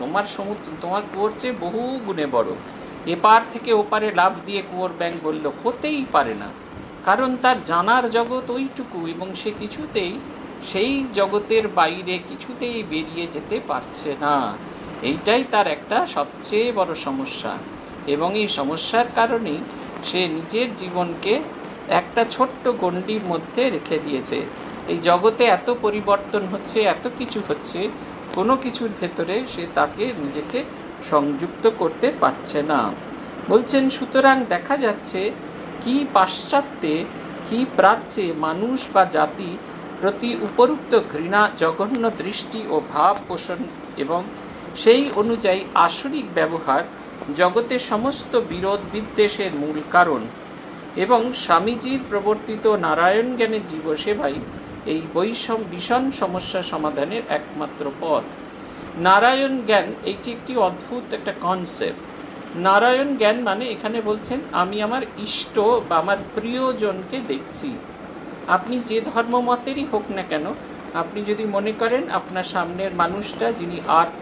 Speaker 1: তোমার কুয়োর চেয়ে বহু গুণে বড়। এপার থেকে ওপারে লাফ দিয়ে কুয়োর ব্যাঙ বলল, হতেই পারে না, কারণ তার জানার জগৎ ওইটুকু এবং সে কিছুতেই সেই জগতের বাইরে কিছুতেই বেরিয়ে যেতে পারছে না। এইটাই তার একটা সবচেয়ে বড় সমস্যা এবং এই সমস্যার কারণেই সে নিজের জীবনকে একটা ছোট্ট গণ্ডির মধ্যে রেখে দিয়েছে। এই জগতে এত পরিবর্তন হচ্ছে, এত কিছু হচ্ছে, কোনো কিছুর ভেতরে সে তাকে নিজেকে সংযুক্ত করতে পারছে না। বলছেন সুতরাং দেখা যাচ্ছে কি পাশ্চাত্যে কি প্রাচ্যে মানুষ বা জাতি প্রতি উপরুক্ত ঘৃণা, জঘন্য দৃষ্টি ও ভাব পোষণ এবং সেই অনুযায়ী আসরিক ব্যবহার জগতে সমস্ত বিরোধ বিদ্বেষের মূল কারণ এবং স্বামীজির প্রবর্তিত নারায়ণ জ্ঞানের জীবসেবাই এই ভীষণ সমস্যা সমাধানের একমাত্র পথ। নারায়ণ জ্ঞান এইটি একটি অদ্ভুত একটা কনসেপ্ট। নারায়ণ জ্ঞান মানে এখানে বলছেন আমি আমার ইষ্ট বা আমার প্রিয়জনকে দেখছি। আপনি যে ধর্মমতেরই হোক না কেন, আপনি যদি মনে করেন আপনার সামনের মানুষটা যিনি আর্ত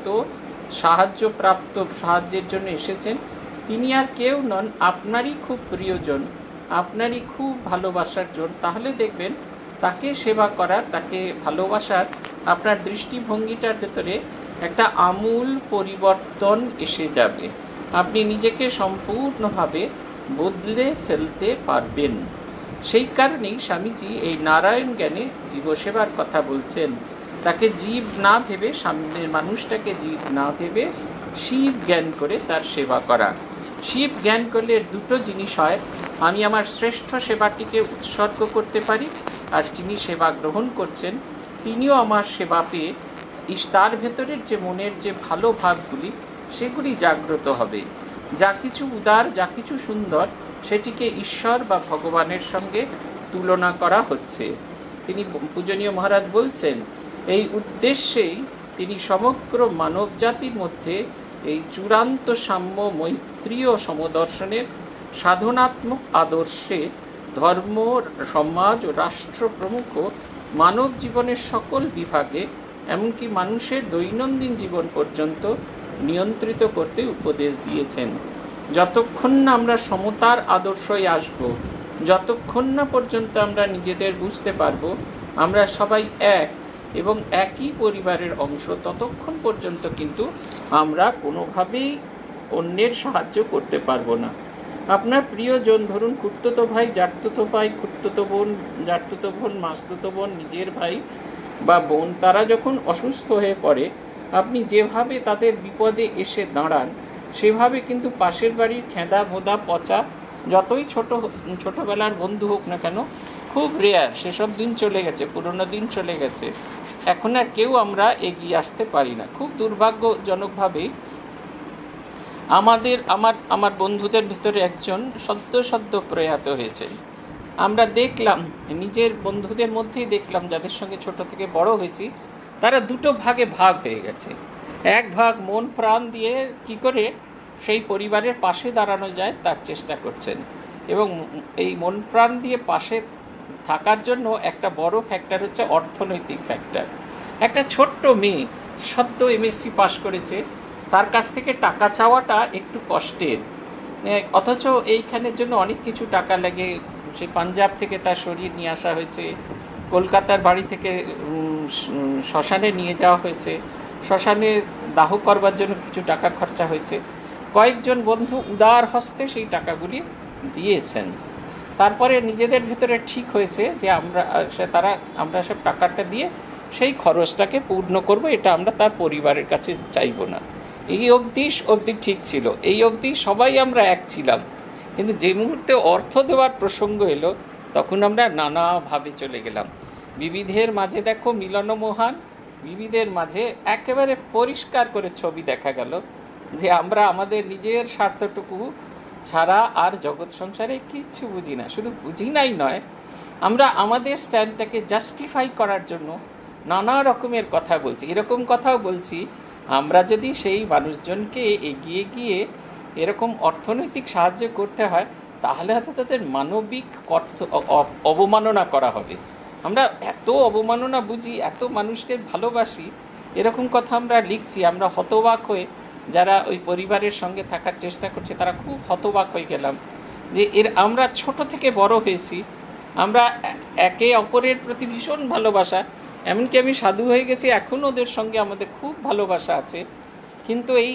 Speaker 1: সাহায্যের জন্য এসেছেন, তিনি আর কেউ নন, আপনারই খুব প্রিয়জন, আপনারই খুব ভালোবাসার জন, তাহলে দেখবেন তাকে সেবা করার, তাকে ভালোবাসার আপনার দৃষ্টিভঙ্গিটার ভেতরে একটা আমূল পরিবর্তন এসে যাবে। আপনি নিজেকে সম্পূর্ণভাবে বদলে ফেলতে পারবেন। সেই কারণেই স্বামীজি এই নারায়ণ জ্ঞানে জীবসেবার কথা বলছেন। তাকে জীব না ভেবে, সামনের মানুষটাকে জীব না ভেবে শিব জ্ঞান করে তার সেবা করা। শিব জ্ঞান করলে দুটো জিনিস হয়, আমি আমার শ্রেষ্ঠ সেবাটিকে উৎসর্গ করতে পারি, আর যিনি সেবা গ্রহণ করছেন তিনিও আমার সেবা পেয়ে তার ভেতরের যে মনের যে ভালো ভাবগুলি সেগুলি জাগ্রত হবে। যা কিছু উদার, যা কিছু সুন্দর, সেটিকে ঈশ্বর বা ভগবানের সঙ্গে তুলনা করা হচ্ছে। তিনি পূজনীয় মহারাজ বলছেন এই উদ্দেশ্যেই তিনি সমগ্র মানব জাতির মধ্যে এই চূড়ান্ত সাম্য মৈত্রীয় সমদর্শনের সাধনাত্মক আদর্শে ধর্ম, সমাজ ও রাষ্ট্র প্রমুখ মানব জীবনের সকল বিভাগে, এমনকি মানুষের দৈনন্দিন জীবন পর্যন্ত নিয়ন্ত্রিত করতে উপদেশ দিয়েছেন। যতক্ষণ না আমরা সমতার আদর্শই আসব, যতক্ষণ না পর্যন্ত আমরা নিজেদের বুঝতে পারবো আমরা সবাই এক এবং একই পরিবারের অংশ, ততক্ষণ পর্যন্ত কিন্তু আমরা কোনোভাবেই অন্যের সাহায্য করতে পারবো না। আপনার প্রিয়জন, ধরুন খুড়তুতো ভাই, জ্যাঠতুতো ভাই, খুড়তুতো বোন, জ্যাঠতুতো বোন, মাসতুতো বোন, নিজের ভাই বা বোন, তারা যখন অসুস্থ হয়ে পড়ে, আপনি যেভাবে তাদের বিপদে এসে দাঁড়ান সেভাবে কিন্তু পাশের বাড়ির খেঁদা ভোদা পচা যতই ছোটোবেলার বন্ধু হোক না কেন, খুব রেয়ার, সেসব দিন চলে গেছে, পুরনো দিন চলে গেছে, এখন আর কেউ আমরা এগিয়ে আসতে পারি না। খুব দুর্ভাগ্যজনকভাবে আমার বন্ধুদের ভিতরে একজন সদ্য প্রয়াত হয়েছেন। আমরা দেখলাম, নিজের বন্ধুদের মধ্যেই দেখলাম, যাদের সঙ্গে ছোট থেকে বড় হয়েছি, তারা দুটো ভাগে ভাগ হয়ে গেছে। এক ভাগ মন প্রাণ দিয়ে কি করে সেই পরিবারের পাশে দাঁড়ানো যায় তার চেষ্টা করছেন, এবং এই মন প্রাণ দিয়ে পাশে থাকার জন্য একটা বড় ফ্যাক্টর হচ্ছে অর্থনৈতিক ফ্যাক্টর। একটা ছোট্ট মেয়ে সদ্য এমএসসি পাস করেছে, তার কাছ থেকে টাকা চাওয়াটা একটু কষ্টের, অথচ এইখানের জন্য অনেক কিছু টাকা লাগে। সে পাঞ্জাব থেকে তার শরীর নিয়ে আসা হয়েছে, কলকাতার বাড়ি থেকে শ্মশানে নিয়ে যাওয়া হয়েছে, শ্মশানে দাহ করবার জন্য কিছু টাকা খরচা হয়েছে। কয়েকজন বন্ধু উদার হস্তে সেই টাকাগুলি দিয়েছেন। তারপরে নিজেদের ভেতরে ঠিক হয়েছে যে আমরা সব টাকাটা দিয়ে সেই খরচটাকে পূর্ণ করব, এটা আমরা তার পরিবারের কাছে চাইব না। এই অবধি ঠিক ছিল, এই অবধি সবাই আমরা এক ছিলাম। কিন্তু যে মুহূর্তে অর্থ দেওয়ার প্রসঙ্গ এলো, তখন আমরা নানাভাবে চলে গেলাম। বিবিধের মাঝে দেখো মিলন মহান, বিবিধের মাঝে একেবারে পরিষ্কার করে ছবি দেখা গেল যে আমরা আমাদের নিজের স্বার্থটুকু ছাড়া আর জগৎ সংসারে কিচ্ছু বুঝি না। শুধু বুঝি নাই নয়, আমরা আমাদের স্ট্যান্ডটাকে জাস্টিফাই করার জন্য নানা রকমের কথা বলছি। এরকম কথাও বলছি, আমরা যদি সেই মানুষজনকে এগিয়ে গিয়ে এরকম অর্থনৈতিক সাহায্য করতে হয়, তাহলে হয়তো তাদের মানবিক অবমাননা করা হবে। আমরা এত অবমাননা বুঝি, এত মানুষকে ভালোবাসি, এরকম কথা আমরা লিখছি। আমরা হতবাক হয়ে, যারা ওই পরিবারের সঙ্গে থাকার চেষ্টা করছে, তারা খুব হতবাক হয়ে গেলাম যে আমরা ছোট থেকে বড় হয়েছি, আমরা একে অপরের প্রতি ভীষণ ভালোবাসা, এমনকি আমি সাধু হয়ে গেছি, এখন ওদের সঙ্গে আমাদের খুব ভালোবাসা আছে। কিন্তু এই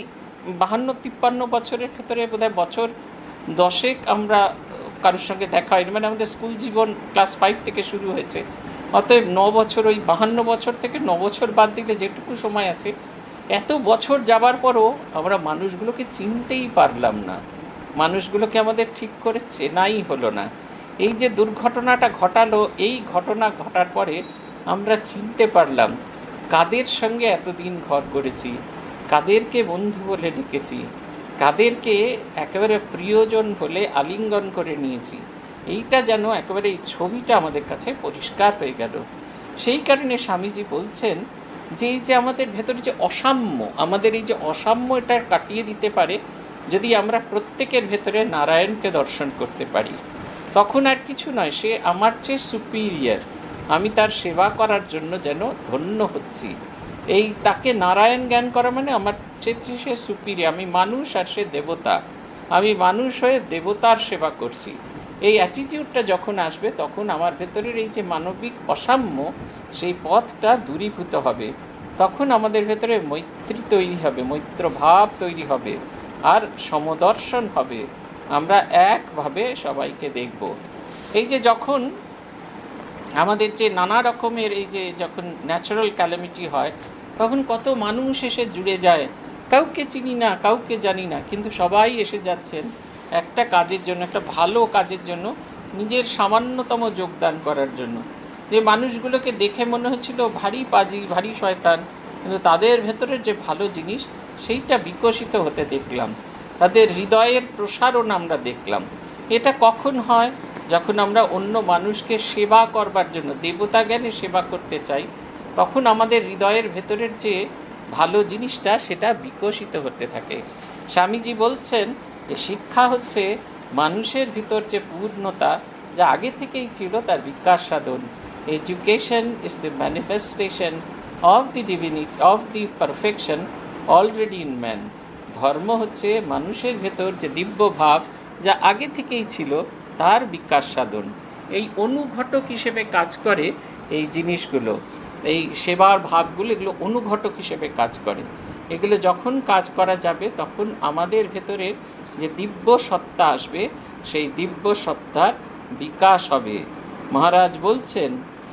Speaker 1: 52-53 বছরের ভেতরে বোধহয় বছর 10 আমরা কারোর সঙ্গে দেখা হয়নি। মানে আমাদের স্কুল জীবন ক্লাস 5 থেকে শুরু হয়েছে, অতএব 9 বছর, ওই 52 বছর থেকে 9 বছর বাদ দিলে যেটুকু সময় আছে, এত বছর যাবার পরও আমরা মানুষগুলোকে চিনতেই পারলাম না, মানুষগুলোকে আমাদের ঠিক করে চেনাই হলো না। এই যে দুর্ঘটনাটা ঘটালো, এই ঘটনা ঘটার পরে আমরা চিনতে পারলাম কাদের সঙ্গে এতদিন ঘর করেছি, কাদেরকে বন্ধু বলে ডেকেছি, কাদেরকে একেবারে প্রিয়জন বলে আলিঙ্গন করে নিয়েছি। এইটা যেন একেবারে এই ছবিটা আমাদের কাছে পরিষ্কার হয়ে গেল। সেই কারণে স্বামীজি বলছেন যে এই যে আমাদের ভেতরে যে অসাম্য, আমাদের এই যে অসাম্য, এটা কাটিয়ে দিতে পারে যদি আমরা প্রত্যেকের ভেতরে নারায়ণকে দর্শন করতে পারি। তখন আর কিছু নয়, সে আমার চেয়ে সুপিরিয়ার, আমি তার সেবা করার জন্য যেন ধন্য হচ্ছি। এই তাকে নারায়ণ জ্ঞান করা মানে আমার চেয়ে সে সুপিরিয়ার, আমি মানুষ আর সে দেবতা, আমি মানুষ হয়ে দেবতার সেবা করছি। এই অ্যাটিটিউডটা যখন আসবে তখন আমার ভেতরের এই যে মানবিক অসাম্য, সেই পথটা দূরীভূত হবে। তখন আমাদের ভেতরে মৈত্রী তৈরি হবে, মৈত্রভাব তৈরি হবে, আর সমদর্শন হবে, আমরা একভাবে সবাইকে দেখব। এই যে যখন আমাদের যে নানা রকমের এই যে যখন ন্যাচারাল ক্যালামিটি হয়, তখন কত মানুষ এসে জুড়ে যায়, কাউকে চিনি না, কাউকে জানি না, কিন্তু সবাই এসে যাচ্ছেন একটা কাজের জন্য, একটা ভালো কাজের জন্য, নিজের সামান্যতম যোগদান করার জন্য। যে মানুষগুলোকে দেখে মনে হচ্ছিল ভারী পাজি, ভারী শয়তান, কিন্তু তাদের ভেতরের যে ভালো জিনিস সেইটা বিকশিত হতে দেখলাম, তাদের হৃদয়ের প্রসারণ আমরা দেখলাম। এটা কখন হয়? যখন আমরা অন্য মানুষকে সেবা করবার জন্য, দেবতা জ্ঞানে সেবা করতে চাই, তখন আমাদের হৃদয়ের ভেতরের যে ভালো জিনিসটা সেটা বিকশিত হতে থাকে। স্বামীজি বলছেন যে শিক্ষা হচ্ছে মানুষের ভিতর যে পূর্ণতা যা আগে থেকেই ছিল তার বিকাশ সাধন। Education is the manifestation of the divinity, of the perfection already in man. ধর্ম হচ্ছে মানুষের ভেতর যে দিব্য ভাব যা আগে থেকেই ছিল তার বিকাশ সাধন। এই অনুঘটক হিসেবে কাজ করে এই জিনিসগুলো, এই সেবার ভাবগুলো, এগুলো অনুঘটক হিসেবে কাজ করে। এগুলো যখন কাজ করা যাবে তখন আমাদের ভেতরে যে দিব্য সত্তা আসবে, সেই দিব্য সত্তার বিকাশ হবে। মহারাজ বলছেন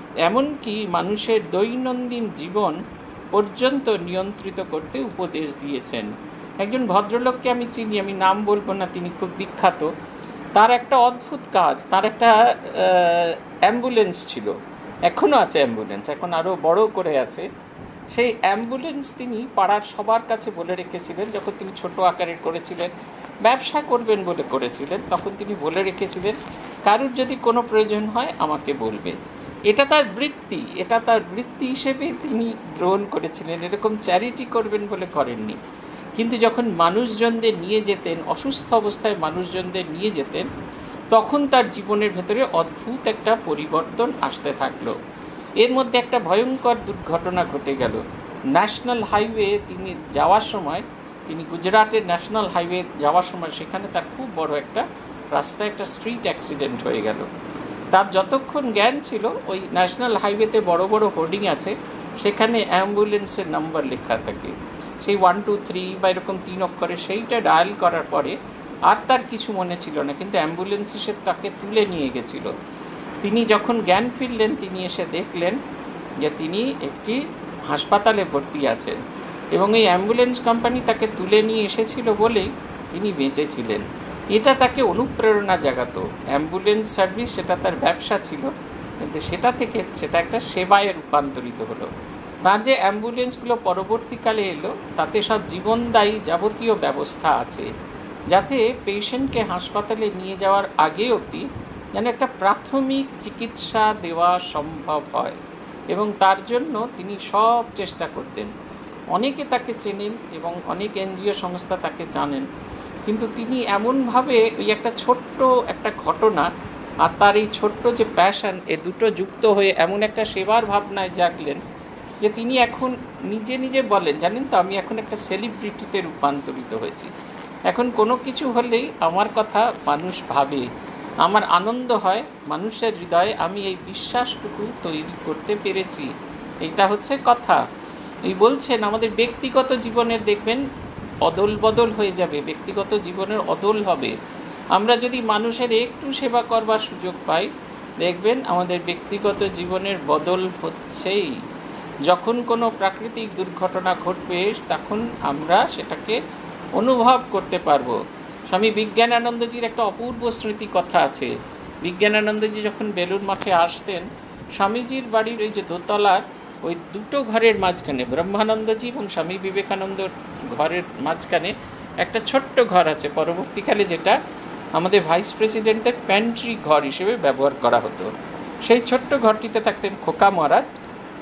Speaker 1: এমনকি মানুষের দৈনন্দিন জীবন পর্যন্ত নিয়ন্ত্রিত করতে উপদেশ দিয়েছেন। একজন ভদ্রলোককে আমি চিনি, আমি নাম বলবো না, তিনি খুব বিখ্যাত। তার একটা অদ্ভুত কাজ, তার একটা অ্যাম্বুলেন্স ছিল, এখনও আছে অ্যাম্বুলেন্স, এখন আরও বড় করে আছে। সেই অ্যাম্বুলেন্স তিনি পাড়ার সবার কাছে বলে রেখেছিলেন, যখন তিনি ছোট আকারের করেছিলেন, ব্যবসা করবেন বলে করেছিলেন, তখন তিনি বলে রেখেছিলেন কারুর যদি কোনো প্রয়োজন হয় আমাকে বলবে। এটা তার বৃত্তি, এটা তার বৃত্তি হিসেবে তিনি গ্রহণ করেছিলেন, এরকম চ্যারিটি করবেন বলে করেননি। কিন্তু যখন মানুষজনদের নিয়ে যেতেন, অসুস্থ অবস্থায় মানুষজনদের নিয়ে যেতেন, তখন তার জীবনের ভেতরে অদ্ভুত একটা পরিবর্তন আসতে থাকলো। এর মধ্যে একটা ভয়ঙ্কর দুর্ঘটনা ঘটে গেল। ন্যাশনাল হাইওয়ে তিনি যাওয়ার সময়, তিনি গুজরাটের ন্যাশনাল হাইওয়ে যাওয়ার সময় সেখানে তার খুব বড় একটা রাস্তায় একটা স্ট্রিট অ্যাক্সিডেন্ট হয়ে গেল। তার যতক্ষণ জ্ঞান ছিল, ওই ন্যাশনাল হাইওয়েতে বড় বড় হোর্ডিং আছে, সেখানে অ্যাম্বুলেন্সের নাম্বার লেখা থাকে, সেই 1 2 3 বা এরকম 3 অক্ষরে, সেইটা ডায়াল করার পরে আর তার কিছু মনে ছিল না, কিন্তু অ্যাম্বুলেন্স এসে তাকে তুলে নিয়ে গেছিল। তিনি যখন জ্ঞান ফিরলেন, তিনি এসে দেখলেন যে তিনি একটি হাসপাতালে ভর্তি আছেন, এবং এই অ্যাম্বুলেন্স কোম্পানি তাকে তুলে নিয়ে এসেছিল বলেই তিনি বেঁচেছিলেন। এটা তাকে অনুপ্রেরণা জাগাতো। অ্যাম্বুলেন্স সার্ভিস সেটা তার ব্যবসা ছিল, কিন্তু সেটা থেকে সেটা একটা সেবায় রূপান্তরিত হলো। তার যে অ্যাম্বুলেন্সগুলো পরবর্তীকালে এলো, তাতে সব জীবনদায়ী যাবতীয় ব্যবস্থা আছে, যাতে পেশেন্টকে হাসপাতালে নিয়ে যাওয়ার আগে অবধি যেন একটা প্রাথমিক চিকিৎসা দেওয়া সম্ভব হয়, এবং তার জন্য তিনি সব চেষ্টা করতেন। অনেকে তাকে চেনেন এবং অনেক এনজিও সংস্থা তাকে জানেন, কিন্তু তিনি এমনভাবে ওই একটা ছোট্ট একটা ঘটনা আর তার এই ছোট্ট যে প্যাশন, এ দুটো যুক্ত হয়ে এমন একটা সেবার ভাবনায় জাগলেন যে তিনি এখন নিজে নিজে বলেন, জানেন তো, আমি এখন একটা সেলিব্রিটিতে রূপান্তরিত হয়েছি। এখন কোনো কিছু হলেই আমার কথা মানুষ ভাবে, আমার আনন্দ হয়, মানুষের হৃদয়ে আমি এই বিশ্বাসটুকু তৈরি করতে পেরেছি। এইটা হচ্ছে কথা। এই বলছেন আমাদের ব্যক্তিগত জীবনের দেখবেন অদল বদল হয়ে যাবে, ব্যক্তিগত জীবনের অদল হবে। আমরা যদি মানুষের একটু সেবা করবার সুযোগ পাই, দেখবেন আমাদের ব্যক্তিগত জীবনের বদল হচ্ছেই। যখন কোনো প্রাকৃতিক দুর্ঘটনা ঘটবে, তখন আমরা সেটাকে অনুভব করতে পারবো। স্বামী বিজ্ঞানানন্দজির একটা অপূর্ব স্মৃতি কথা আছে। বিজ্ঞানানন্দজি যখন বেলুড় মঠে আসতেন, স্বামীজির বাড়ির ওই যে দোতলার ওই দুটো ঘরের মাঝখানে, ব্রহ্মানন্দজি এবং স্বামী বিবেকানন্দর ঘরের মাঝখানে একটা ছোট্ট ঘর আছে, পরবর্তীকালে যেটা আমাদের ভাইস প্রেসিডেন্টের প্যান্ট্রি ঘর হিসেবে ব্যবহার করা হতো। সেই ছোট্ট ঘরটিতে থাকতেন খোকা মহারাজ,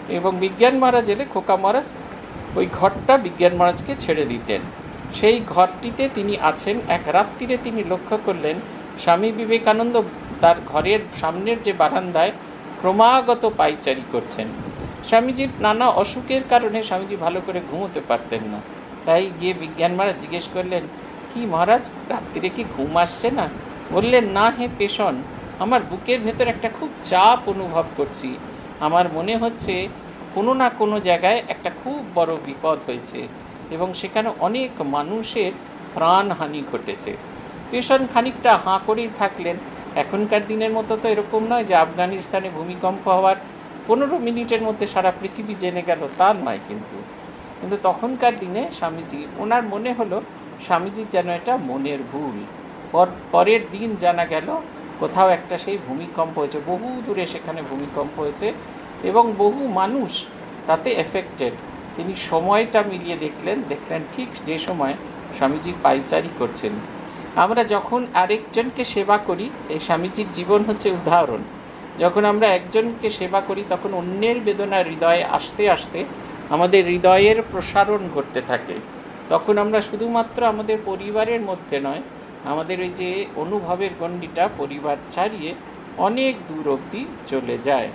Speaker 1: এবং বিজ্ঞান মহারাজ এলে খোকা মহারাজ ওই ঘরটা বিজ্ঞান মহারাজকে ছেড়ে দিতেন। সেই ঘরটিতে তিনি আছেন। এক রাত্রিরে তিনি লক্ষ্য করলেন স্বামী বিবেকানন্দ তার ঘরের সামনের যে বারান্দায় ক্রমাগত পায়চারি করছেন। স্বামীজির নানা অসুখের কারণে স্বামীজি ভালো করে ঘুমোতে পারতেন না। তাই গিয়ে বিজ্ঞান মহারাজ জিজ্ঞেস করলেন, কি মহারাজ, রাত্রিরে কি ঘুম আসছে না? বললেন, না হে পেশন, আমার বুকের ভেতর একটা খুব চাপ অনুভব করছি। আমার মনে হচ্ছে কোনো না কোনো জায়গায় একটা খুব বড় বিপদ হয়েছে এবং সেখানে অনেক মানুষের প্রাণহানি ঘটেছে। পেশন খানিকটা হাঁ করেই থাকলেন। এখনকার দিনের মতো তো এরকম নয় যে আফগানিস্তানে ভূমিকম্প হওয়ার 15 মিনিটের মধ্যে সারা পৃথিবী জেনে গেল, তা নয়। কিন্তু তখনকার দিনে স্বামীজি, ওনার মনে হলো স্বামীজির যেন এটা মনের ভুল। পরের দিন জানা গেল কোথাও একটা সেই ভূমিকম্প হয়েছে, বহু দূরে সেখানে ভূমিকম্প হয়েছে এবং বহু মানুষ তাতে এফেক্টেড। তিনি সময়টা মিলিয়ে দেখলেন ঠিক যে সময় স্বামীজি পায়চারি করছেন। আমরা যখন আরেকজনকে সেবা করি, এই স্বামীজির জীবন হচ্ছে উদাহরণ, যখন আমরা একজনকে সেবা করি তখন অন্যের বেদনা হৃদয়ে আস্তে আস্তে আমাদের হৃদয়ের প্রসারণ ঘটতে থাকে। তখন আমরা শুধুমাত্র আমাদের পরিবারের মধ্যে নয়, আমাদের ওই যে অনুভবের গণ্ডিটা পরিবার ছাড়িয়ে অনেক দূর অবধি চলে যায়।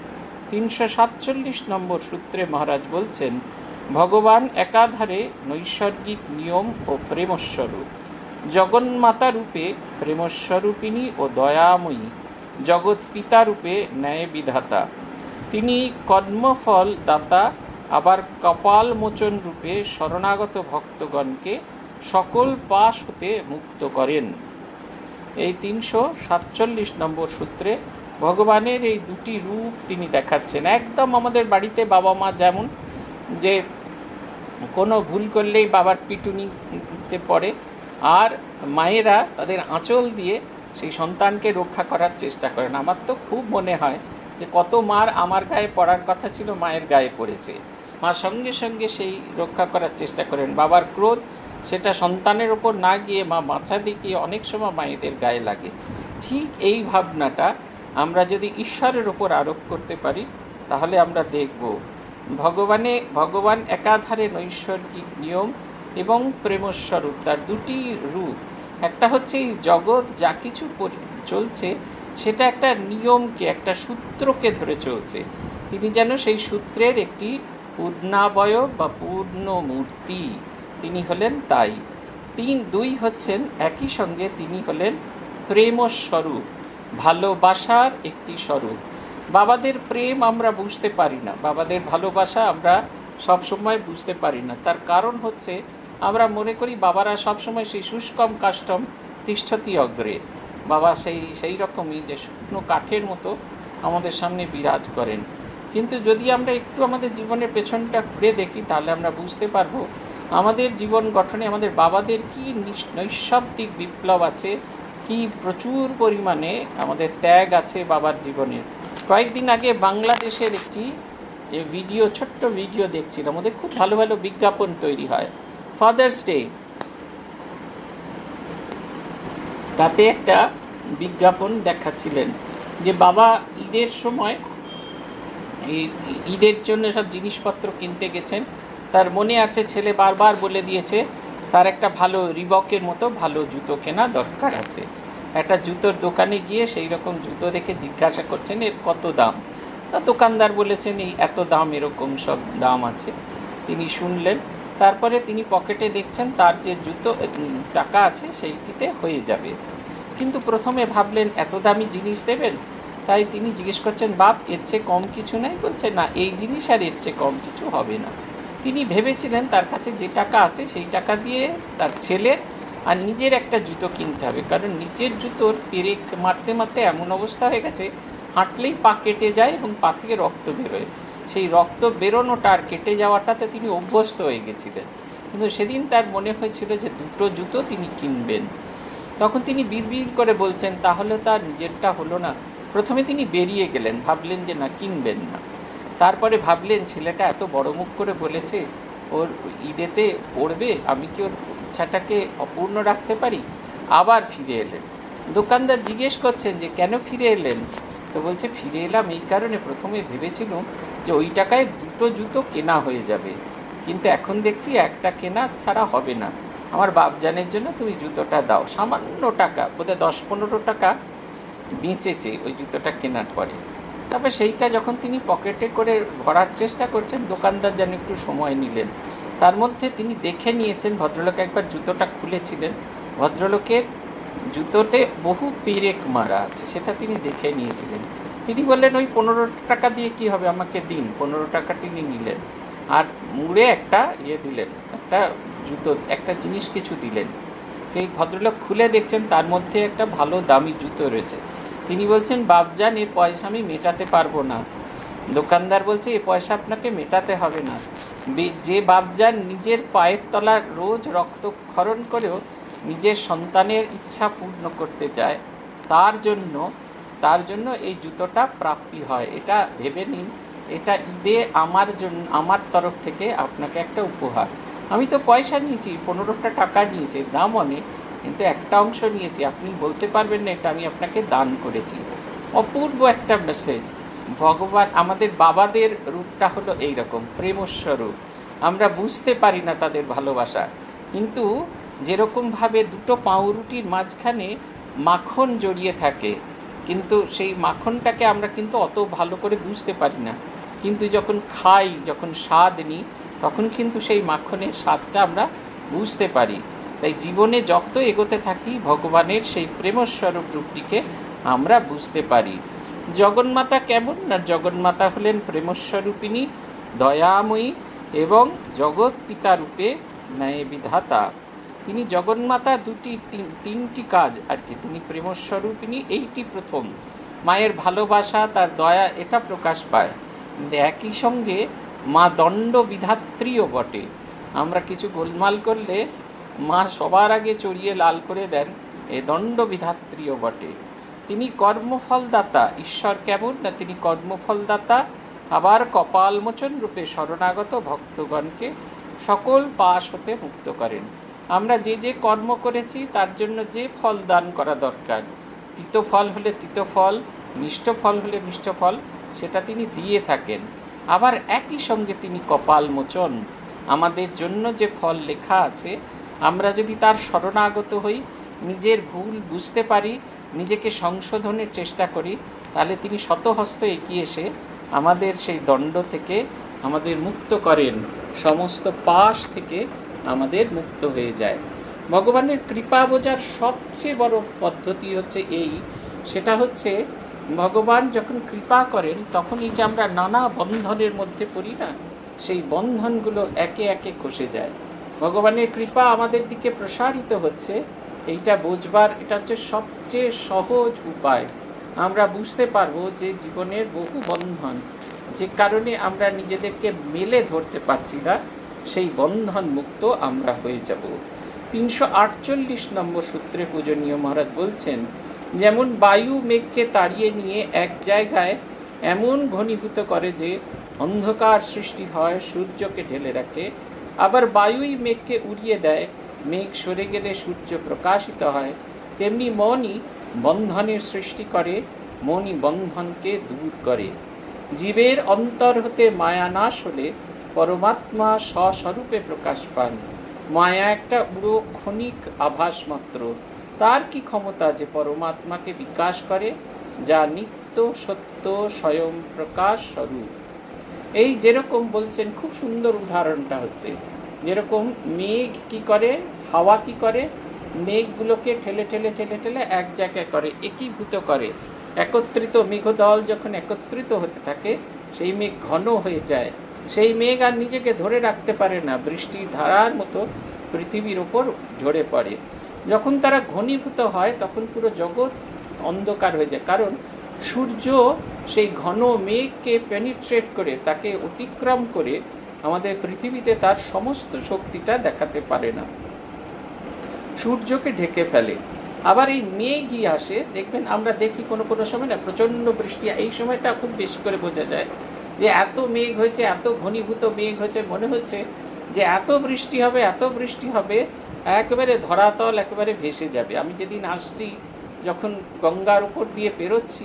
Speaker 1: 347 নম্বর সূত্রে মহারাজ বলছেন, ভগবান একাধারে নৈসর্গিক নিয়ম ও প্রেমস্বরূপ, জগন্মাতা রূপে প্রেমস্বরূপিণী ও দয়াময়ী, জগৎ পিতা রূপে ন্যায় বিধাতা। তিনি কর্মফল দাতা, আবার কপাল মোচন রূপে শরণাগত ভক্তগণকে সকল পাশ হতে মুক্ত করেন। এই 347 নম্বর সূত্রে ভগবানের এই দুটি রূপ তিনি দেখাচ্ছেন। একদম আমাদের বাড়িতে বাবা মা যেমন যে কোনো ভুল করলেই বাবার পিটুনিতে পড়ে, আর মায়েরা তাদের আঁচল দিয়ে সেই সন্তানকে রক্ষা করার চেষ্টা করেন। আমার তো খুব মনে হয় যে কত মার আমার গায়ে পড়ার কথা ছিল মায়ের গায়ে পড়েছে, মা সঙ্গে সঙ্গে সেই রক্ষা করার চেষ্টা করেন। বাবার ক্রোধ সেটা সন্তানের ওপর না গিয়ে মা বাঁচা দেখিয়ে অনেক সময় মায়েদের গায়ে লাগে। ঠিক এই ভাবনাটা আমরা যদি ঈশ্বরের ওপর আরোপ করতে পারি তাহলে আমরা দেখব ভগবান একাধারে নৈসর্গিক নিয়ম এবং প্রেমস্বরূপ, তার দুটি রূপ। একটা হচ্ছে এই জগৎ যা কিছু চলছে সেটা একটা নিয়মকে, একটা সূত্রকে ধরে চলছে। তিনি যেন সেই সূত্রের একটি পূর্ণাবয়ব বা পূর্ণ মূর্তি, তিনি হলেন তাই। 2 হচ্ছেন একই সঙ্গে তিনি হলেন প্রেমস্বরূপ, ভালোবাসার একটি স্বরূপ। বাবাদের প্রেম আমরা বুঝতে পারি না, বাবাদের ভালোবাসা আমরা সবসময় বুঝতে পারি না। তার কারণ হচ্ছে আমরা মনে করি বাবারা সবসময় সেই শুষ্কম কাষ্ঠম তিষ্ঠতি অগ্রে, বাবা সেই রকমই যে শুকনো কাঠের মতো আমাদের সামনে বিরাজ করেন। কিন্তু যদি আমরা একটু আমাদের জীবনের পেছনটা ঘুরে দেখি তাহলে আমরা বুঝতে পারবো আমাদের জীবন গঠনে আমাদের বাবাদের কি নৈঃশব্দিক বিপ্লব আছে, কি প্রচুর পরিমাণে আমাদের ত্যাগ আছে বাবার জীবনে। কয়েকদিন আগে বাংলাদেশের একটি ভিডিও, ছোট্ট ভিডিও দেখছিলাম, ওদের খুব ভালো ভালো বিজ্ঞাপন তৈরি হয় ফাদার্স ডে। তাতে একটা বিজ্ঞাপন দেখাচ্ছিলেন যে বাবা ঈদের সময় ঈদের জন্য সব জিনিসপত্র কিনতে গেছেন। তার মনে আছে ছেলে বারবার বলে দিয়েছে তার একটা ভালো রিবকের মতো ভালো জুতো কেনা দরকার আছে। একটা জুতোর দোকানে গিয়ে সেই রকম জুতো দেখে জিজ্ঞাসা করছেন এর কত দাম। দোকানদার বলেছেন এই এত দাম, এরকম সব দাম আছে। তিনি শুনলেন, তারপরে তিনি পকেটে দেখছেন তার যে জুতো টাকা আছে সেইটিতে হয়ে যাবে। কিন্তু প্রথমে ভাবলেন এত দামি জিনিস দেবেন, তাই তিনি জিজ্ঞেস করছেন বাপ এর চেয়ে কম কিছু নাই? বলছে না, এই জিনিস আর এর চেয়ে কম কিছু হবে না। তিনি ভেবেছিলেন তার কাছে যে টাকা আছে সেই টাকা দিয়ে তার ছেলের আর নিজের একটা জুতো কিনতে হবে, কারণ নিজের জুতোর পেরেক মারতে মারতে এমন অবস্থা হয়ে গেছে হাঁটলেই পা কেটে যায় এবং পা থেকে রক্ত বেরোয়। সেই রক্ত বেরোনোটা আর কেটে যাওয়াটাতে তিনি অভ্যস্ত হয়ে গেছিলেন। কিন্তু সেদিন তার মনে হয়েছিল যে দুটো জুতো তিনি কিনবেন। তখন তিনি বিড়বিড় করে বলছেন তাহলে তার নিজেরটা হলো না। প্রথমে তিনি বেরিয়ে গেলেন, ভাবলেন যে না কিনবেন না। তারপরে ভাবলেন ছেলেটা এত বড় মুখ করে বলেছে ওর ঈদেতে পড়বে, আমি কি ওর ইচ্ছাটাকে অপূর্ণ রাখতে পারি? আবার ফিরে এলেন। দোকানদার জিজ্ঞেস করছেন যে কেন ফিরে এলেন? তো বলছে ফিরে এলাম এই কারণে, প্রথমে ভেবেছিলাম যে ওই টাকায় 2টো জুতো কেনা হয়ে যাবে, কিন্তু এখন দেখছি একটা কেনা ছাড়া হবে না, আমার বাপজানের জন্য তুমি জুতোটা দাও। সামান্য টাকা, বোধহয় 10-15 টাকা বেঁচেছে ওই জুতোটা কেনার পরে। তবে সেইটা যখন তিনি পকেটে করে ভরার চেষ্টা করছেন, দোকানদার যেন একটু সময় নিলেন। তার মধ্যে তিনি দেখে নিয়েছেন, ভদ্রলোক একবার জুতোটা খুলেছিলেন, ভদ্রলোকের জুতোতে বহু পেরেক মারা আছে, সেটা তিনি দেখে নিয়েছিলেন। তিনি বললেন ওই 15 টাকা দিয়ে কি হবে, আমাকে দিন। 15 টাকা তিনি নিলেন, আর মুড়ে একটা দিলেন, একটা জুতো, একটা জিনিস কিছু দিলেন। এই ভদ্রলোক খুলে দেখছেন তার মধ্যে একটা ভালো দামি জুতো রয়েছে। তিনি বলছেন, বাপজান এর পয়সা আমি মেটাতে পারবো না। দোকানদার বলছে, এ পয়সা আপনাকে মেটাতে হবে না। যে বাপজান নিজের পায়ের তলা রোজ রক্তক্ষরণ করেও নিজের সন্তানের ইচ্ছা পূর্ণ করতে চায়, তার জন্য এই জুতোটা প্রাপ্তি হয়। এটা ভেবে নিন, এটা ঈদে আমার তরফ থেকে আপনাকে একটা উপহার। আমি তো পয়সা নিয়েছি, 15টা টাকা নিয়েছি, দাম অনেক, কিন্তু একটা অংশ নিয়েছি, আপনি বলতে পারবেন না এটা আমি আপনাকে দান করেছি। অপূর্ব একটা মেসেজ। ভগবান, আমাদের বাবাদের রূপটা হলো এইরকম প্রেমস্বরূপ। আমরা বুঝতে পারি না তাদের ভালোবাসা, কিন্তু যেরকমভাবে 2টো পাউরুটির মাঝখানে মাখন জড়িয়ে থাকে, কিন্তু সেই মাখনটাকে আমরা কিন্তু অত ভালো করে বুঝতে পারি না, কিন্তু যখন খাই, যখন স্বাদ নিই, তখন কিন্তু সেই মাখনের স্বাদটা আমরা বুঝতে পারি। তাই জীবনে যত এগোতে থাকি, ভগবানের সেই প্রেমস্বরূপ রূপটিকে আমরা বুঝতে পারি। জগন্মাতা কেমন না, জগন্মাতা হলেন প্রেমস্বরূপিণী, দয়াময়ী এবং জগৎ পিতা রূপে ন্যায় বিধাতা। তিনি জগন্মাতা তিনটি কাজ আর কি, তিনি প্রেমস্বরূপিণী, এইটি প্রথম। মায়ের ভালোবাসা, তার দয়া, এটা প্রকাশ পায়। একই সঙ্গে মা দণ্ড বিধাত্রীও বটে। আমরা কিছু গোলমাল করলে মা সবার আগে চড়িয়ে লাল করে দেন, এ দণ্ড বিধাত্রীও বটে। তিনি কর্মফলদাতা। ঈশ্বর কেমন না, তিনি কর্মফলদাতা, আবার কপালমোচন রূপে শরণাগত ভক্তগণকে সকল পাশ হতে মুক্ত করেন। আমরা যে যে কর্ম করেছি তার জন্য যে ফল দান করা দরকার, তিত ফল হলে তিত ফল, মিষ্ট ফল হলে মিষ্ট ফল, সেটা তিনি দিয়ে থাকেন। আবার একই সঙ্গে তিনি কপালমোচন। আমাদের জন্য যে ফল লেখা আছে, আমরা যদি তার শরণাগত হই, নিজের ভুল বুঝতে পারি, নিজেকে সংশোধনের চেষ্টা করি, তাহলে তিনি শতহস্ত এগিয়ে এসে আমাদের সেই দণ্ড থেকে আমাদের মুক্ত করেন, সমস্ত পাশ থেকে আমাদের মুক্ত হয়ে যায়। ভগবানের কৃপা বোঝার সবচেয়ে বড় পদ্ধতি হচ্ছে সেটা হচ্ছে ভগবান যখন কৃপা করেন, তখন এই যে আমরা নানা বন্ধনের মধ্যে পড়ি না, সেই বন্ধনগুলো একে একে খসে যায়। ভগবানের কৃপা আমাদের দিকে প্রসারিত হচ্ছে, এইটা বোঝবার এটা হচ্ছে সবচেয়ে সহজ উপায়। আমরা বুঝতে পারবো যে জীবনের বহু বন্ধন, যে কারণে আমরা নিজেদেরকে মেলে ধরতে পারছি না, সেই বন্ধন মুক্ত আমরা হয়ে যাব। 348 নম্বর সূত্রে পূজনীয় মহারাজ বলছেন, যেমন বায়ু মেঘকে তাড়িয়ে নিয়ে এক জায়গায় এমন ঘনীভূত করে যে অন্ধকার সৃষ্টি হয়, সূর্যকে ঢেলে রাখে, আবার বায়ুই মেঘকে উড়িয়ে দেয়, মেঘ সরে গেলে সূর্য প্রকাশিত হয়, তেমনি মনই বন্ধনের সৃষ্টি করে, মনই বন্ধনকে দূর করে। জীবের অন্তর হতে মায়া নাশ হলে পরমাত্মা স্বস্বরূপে প্রকাশ পান। মায়া একটা উড়ো ক্ষণিক আভাস মাত্র, তার কি ক্ষমতা যে পরমাত্মাকে বিকাশ করে, যা নিত্য সত্য স্বয়ং প্রকাশ স্বরূপ। এই যেরকম বলছেন, খুব সুন্দর উদাহরণটা হচ্ছে, যেরকম মেঘ কি করে, হাওয়া কি করে, মেঘগুলোকে ঠেলে ঠেলে ঠেলে ঠেলে এক জায়গায় করে, একীভূত করে। একত্রিত মেঘদল যখন একত্রিত হতে থাকে, সেই মেঘ ঘন হয়ে যায়, সেই মেঘ আর নিজেকে ধরে রাখতে পারে না, বৃষ্টির ধারার মতো পৃথিবীর ওপর ঝরে পড়ে। যখন তারা ঘনীভূত হয়, তখন পুরো জগৎ অন্ধকার হয়ে যায়, কারণ সূর্য সেই ঘন মেঘকে পেনিট্রেট করে, তাকে অতিক্রম করে আমাদের পৃথিবীতে তার সমস্ত শক্তিটা দেখাতে পারে না, সূর্যকে ঢেকে ফেলে। আবার এই মেঘই আসে, দেখবেন আমরা দেখি কোনো কোনো সময় না প্রচণ্ড বৃষ্টি, এই সময়টা খুব বেশি করে বোঝা যায় যে এত মেঘ হয়েছে, এত ঘনীভূত মেঘ হয়েছে, মনে হচ্ছে যে এত বৃষ্টি হবে, এত বৃষ্টি হবে, একেবারে ধরাতল একেবারে ভেসে যাবে। আমি যেদিন আসছি, যখন গঙ্গার উপর দিয়ে পেরোচ্ছি,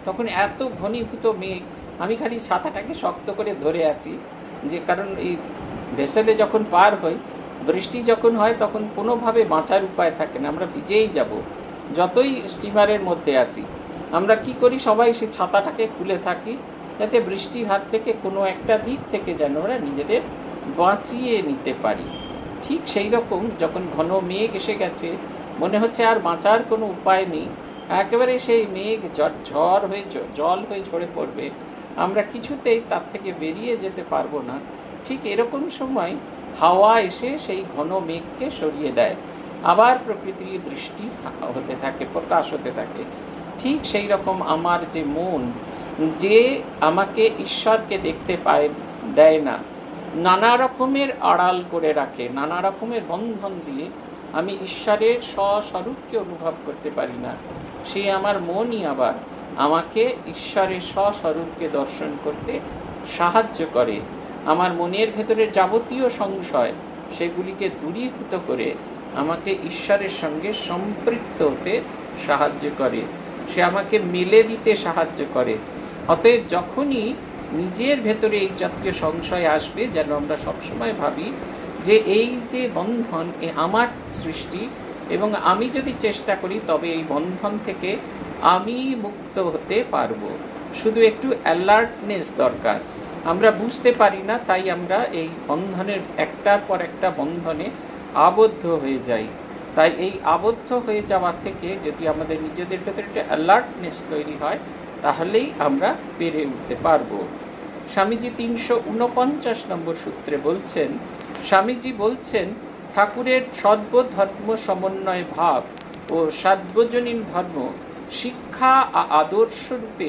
Speaker 1: তখন এত ঘনীভূত মেঘ, আমি খালি ছাতাটাকে শক্ত করে ধরে আছি, যে কারণ এই ভেসেলে যখন পার হই, বৃষ্টি যখন হয় তখন কোনোভাবে বাঁচার উপায় থাকে না, আমরা ভিজেই যাব। যতই স্টিমারের মধ্যে আছি আমরা কি করি, সবাই সেই ছাতাটাকে খুলে থাকি, যাতে বৃষ্টির হাত থেকে কোনো একটা দিক থেকে যেন আমরা নিজেদের বাঁচিয়ে নিতে পারি। ঠিক সেই রকম যখন ঘন মেঘ এসে গেছে, মনে হচ্ছে আর বাঁচার কোনো উপায় নেই, একেবারে সেই মেঘ ঝড় হয়ে জল হয়ে ঝরে পড়বে, আমরা কিছুতেই তার থেকে বেরিয়ে যেতে পারবো না। ঠিক এরকম সময় হাওয়া এসে সেই ঘন মেঘকে সরিয়ে দেয়, আবার প্রকৃতির দৃষ্টি হতে থাকে, প্রকাশ হতে থাকে। ঠিক সেই রকম আমার যে মন, যে আমাকে ঈশ্বরকে দেখতে দেয় না, নানা রকমের আড়াল করে রাখে, নানা রকমের বন্ধন দিয়ে আমি ঈশ্বরের স্বস্বরূপকে অনুভব করতে পারি না, সেই আমার মনই আবার আমাকে ঈশ্বরের স্বস্বরূপকে দর্শন করতে সাহায্য করে। আমার মনের ভেতরে যাবতীয় সংশয় সেগুলিকে দূরীভূত করে আমাকে ঈশ্বরের সঙ্গে সম্পৃক্ত হতে সাহায্য করে, সে আমাকে মেলে দিতে সাহায্য করে। অতএব যখনই নিজের ভেতরে এই জাতীয় সংশয় আসবে, যেন আমরা সবসময় ভাবি যে এই যে বন্ধন এ আমার সৃষ্টি, এবং আমি যদি চেষ্টা করি তবে এই বন্ধন থেকে আমি মুক্ত হতে পারবো। শুধু একটু অ্যালার্টনেস দরকার, আমরা বুঝতে পারি না, তাই আমরা এই বন্ধনের একটার পর একটা বন্ধনে আবদ্ধ হয়ে যাই। তাই এই আবদ্ধ হয়ে যাওয়ার থেকে যদি আমাদের নিজেদের ভেতরে একটা অ্যালার্টনেস তৈরি হয়, তাহলেই আমরা পেরে উঠতে পারবো। স্বামীজি 349 নম্বর সূত্রে বলছেন, স্বামীজি বলছেন, ঠাকুরের সর্বধর্ম সমন্বয় ভাব ও সার্বজনীন ধর্ম শিক্ষা আদর্শ রূপে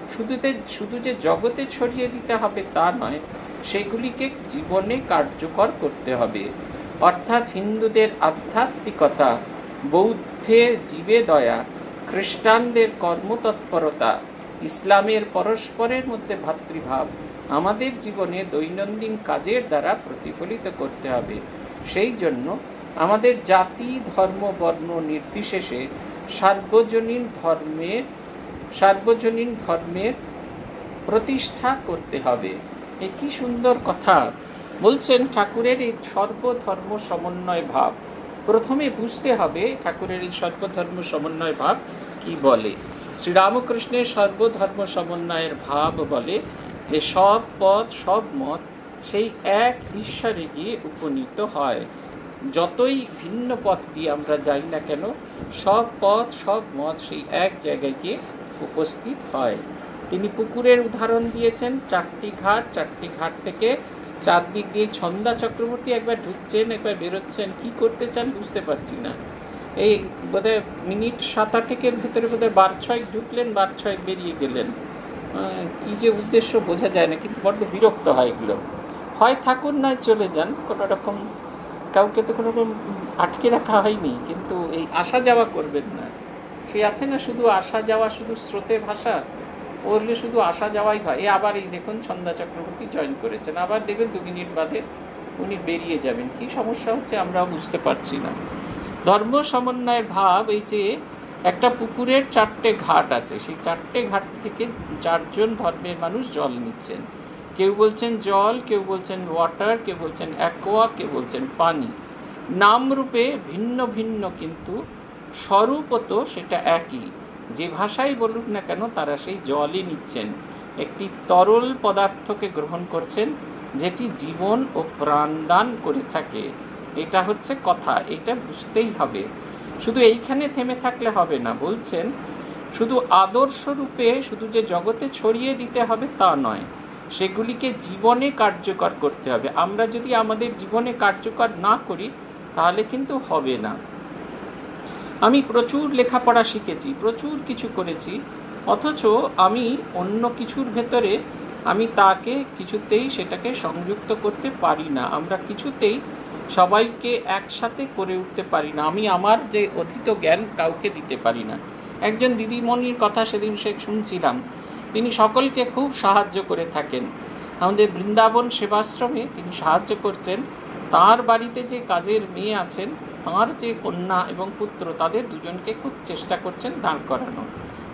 Speaker 1: শুধু যে জগতে ছড়িয়ে দিতে হবে তা নয়, সেগুলিকে জীবনে কার্যকর করতে হবে। অর্থাৎ হিন্দুদের আধ্যাত্মিকতা, বৌদ্ধের জীবে দয়া, খ্রিস্টানদের কর্মতৎপরতা, ইসলামের পরস্পরের মধ্যে ভ্রাতৃভাব আমাদের জীবনে দৈনন্দিন কাজের দ্বারা প্রতিফলিত করতে হবে। সেই জন্য আমাদের জাতি, ধর্ম, বর্ণ নির্বিশেষে সার্বজনীন ধর্মের প্রতিষ্ঠা করতে হবে। এ কি সুন্দর কথা বলছেন ঠাকুরের এই সর্বধর্ম সমন্বয় ভাব। প্রথমে বুঝতে হবে ঠাকুরের এই সর্বধর্ম সমন্বয় ভাব কি বলে। শ্রীরামকৃষ্ণের সর্বধর্ম সমন্বয়ের ভাব বলে যে সব পথ সব মত সেই এক ঈশ্বরে গিয়ে উপনীত হয়। যতই ভিন্ন পথ দিয়ে আমরা যাই না কেন, সব পথ সব মত সেই এক জায়গায় গিয়ে উপস্থিত হয়। তিনি পুকুরের উদাহরণ দিয়েছেন, চারটি ঘাট থেকে চারদিক দিয়ে ছন্দা চক্রবর্তী একবার ঢুকছেন একবার বেরোচ্ছেন, কি করতে চান বুঝতে পারছি না। এই বোধহয় মিনিট 7-8 ভেতরে বোধহয় 12-6 ঢুকলেন, 12-6 বেরিয়ে গেলেন। কি যে উদ্দেশ্য বোঝা যায় না, কিন্তু বড্ড বিরক্ত হয় এগুলো। হয় থাকুন নয় চলে যান, কোনো রকম কাউকে তো কোনো রকম আটকে রাখা হয়নি, কিন্তু এই আসা যাওয়া করবেন না। সে আছে না শুধু আসা যাওয়া, শুধু স্রোতে ভাষা, বললে শুধু আসা যাওয়াই হয়। আবার এই দেখুন ছন্দা চক্রবর্তী জয়েন করেছেন, আবার দেখবেন 2 মিনিট বাদে উনি বেরিয়ে যাবেন। কি সমস্যা হচ্ছে আমরাও বুঝতে পারছি না। ধর্ম সমন্বয়ের ভাব এই যে একটা পুকুরের 4টে ঘাট আছে, সেই 4টে ঘাট থেকে 4জন ধর্মের মানুষ জল নিচ্ছেন। কেউ বলছেন জল, কেউ বলছেন ওয়াটার, কেউ বলছেন অ্যাকোয়া, কেউ বলছেন পানি। নামরূপে ভিন্ন ভিন্ন, কিন্তু স্বরূপত সেটা একই। যে ভাষাই বলুক না কেন তারা সেই জলই নিচ্ছেন, একটি তরল পদার্থকে গ্রহণ করছেন যেটি জীবন ও প্রাণদান করে থাকে। এটা হচ্ছে কথা, এটা বুঝতেই হবে। শুধু এইখানে থেমে থাকলে হবে না। বলছেন শুধু আদর্শ রূপে শুধু যে জগতে ছড়িয়ে দিতে হবে তা নয়, সেগুলিকে জীবনে কার্যকর করতে হবে। আমরা যদি আমাদের জীবনে কার্যকর না করি তাহলে কিন্তু হবে না। আমি প্রচুর লেখাপড়া শিখেছি, প্রচুর কিছু করেছি, অথচ আমি অন্য কিছুর ভেতরে আমি তাকে কিছুতেই সেটাকে সংযুক্ত করতে পারি না। আমরা কিছুতেই সবাইকে একসাথে করে উঠতে পারি না। আমি আমার যে অধীত জ্ঞান কাউকে দিতে পারি না। একজন দিদিমণির কথা সেদিন শুনছিলাম, তিনি সকলকে খুব সাহায্য করে থাকেন। আমাদের বৃন্দাবন সেবাশ্রমে তিনি সাহায্য করছেন। তার বাড়িতে যে কাজের মেয়ে আছেন, তার যে কন্যা এবং পুত্র, তাদের দুজনকে খুব চেষ্টা করছেন দাঁড় করানো।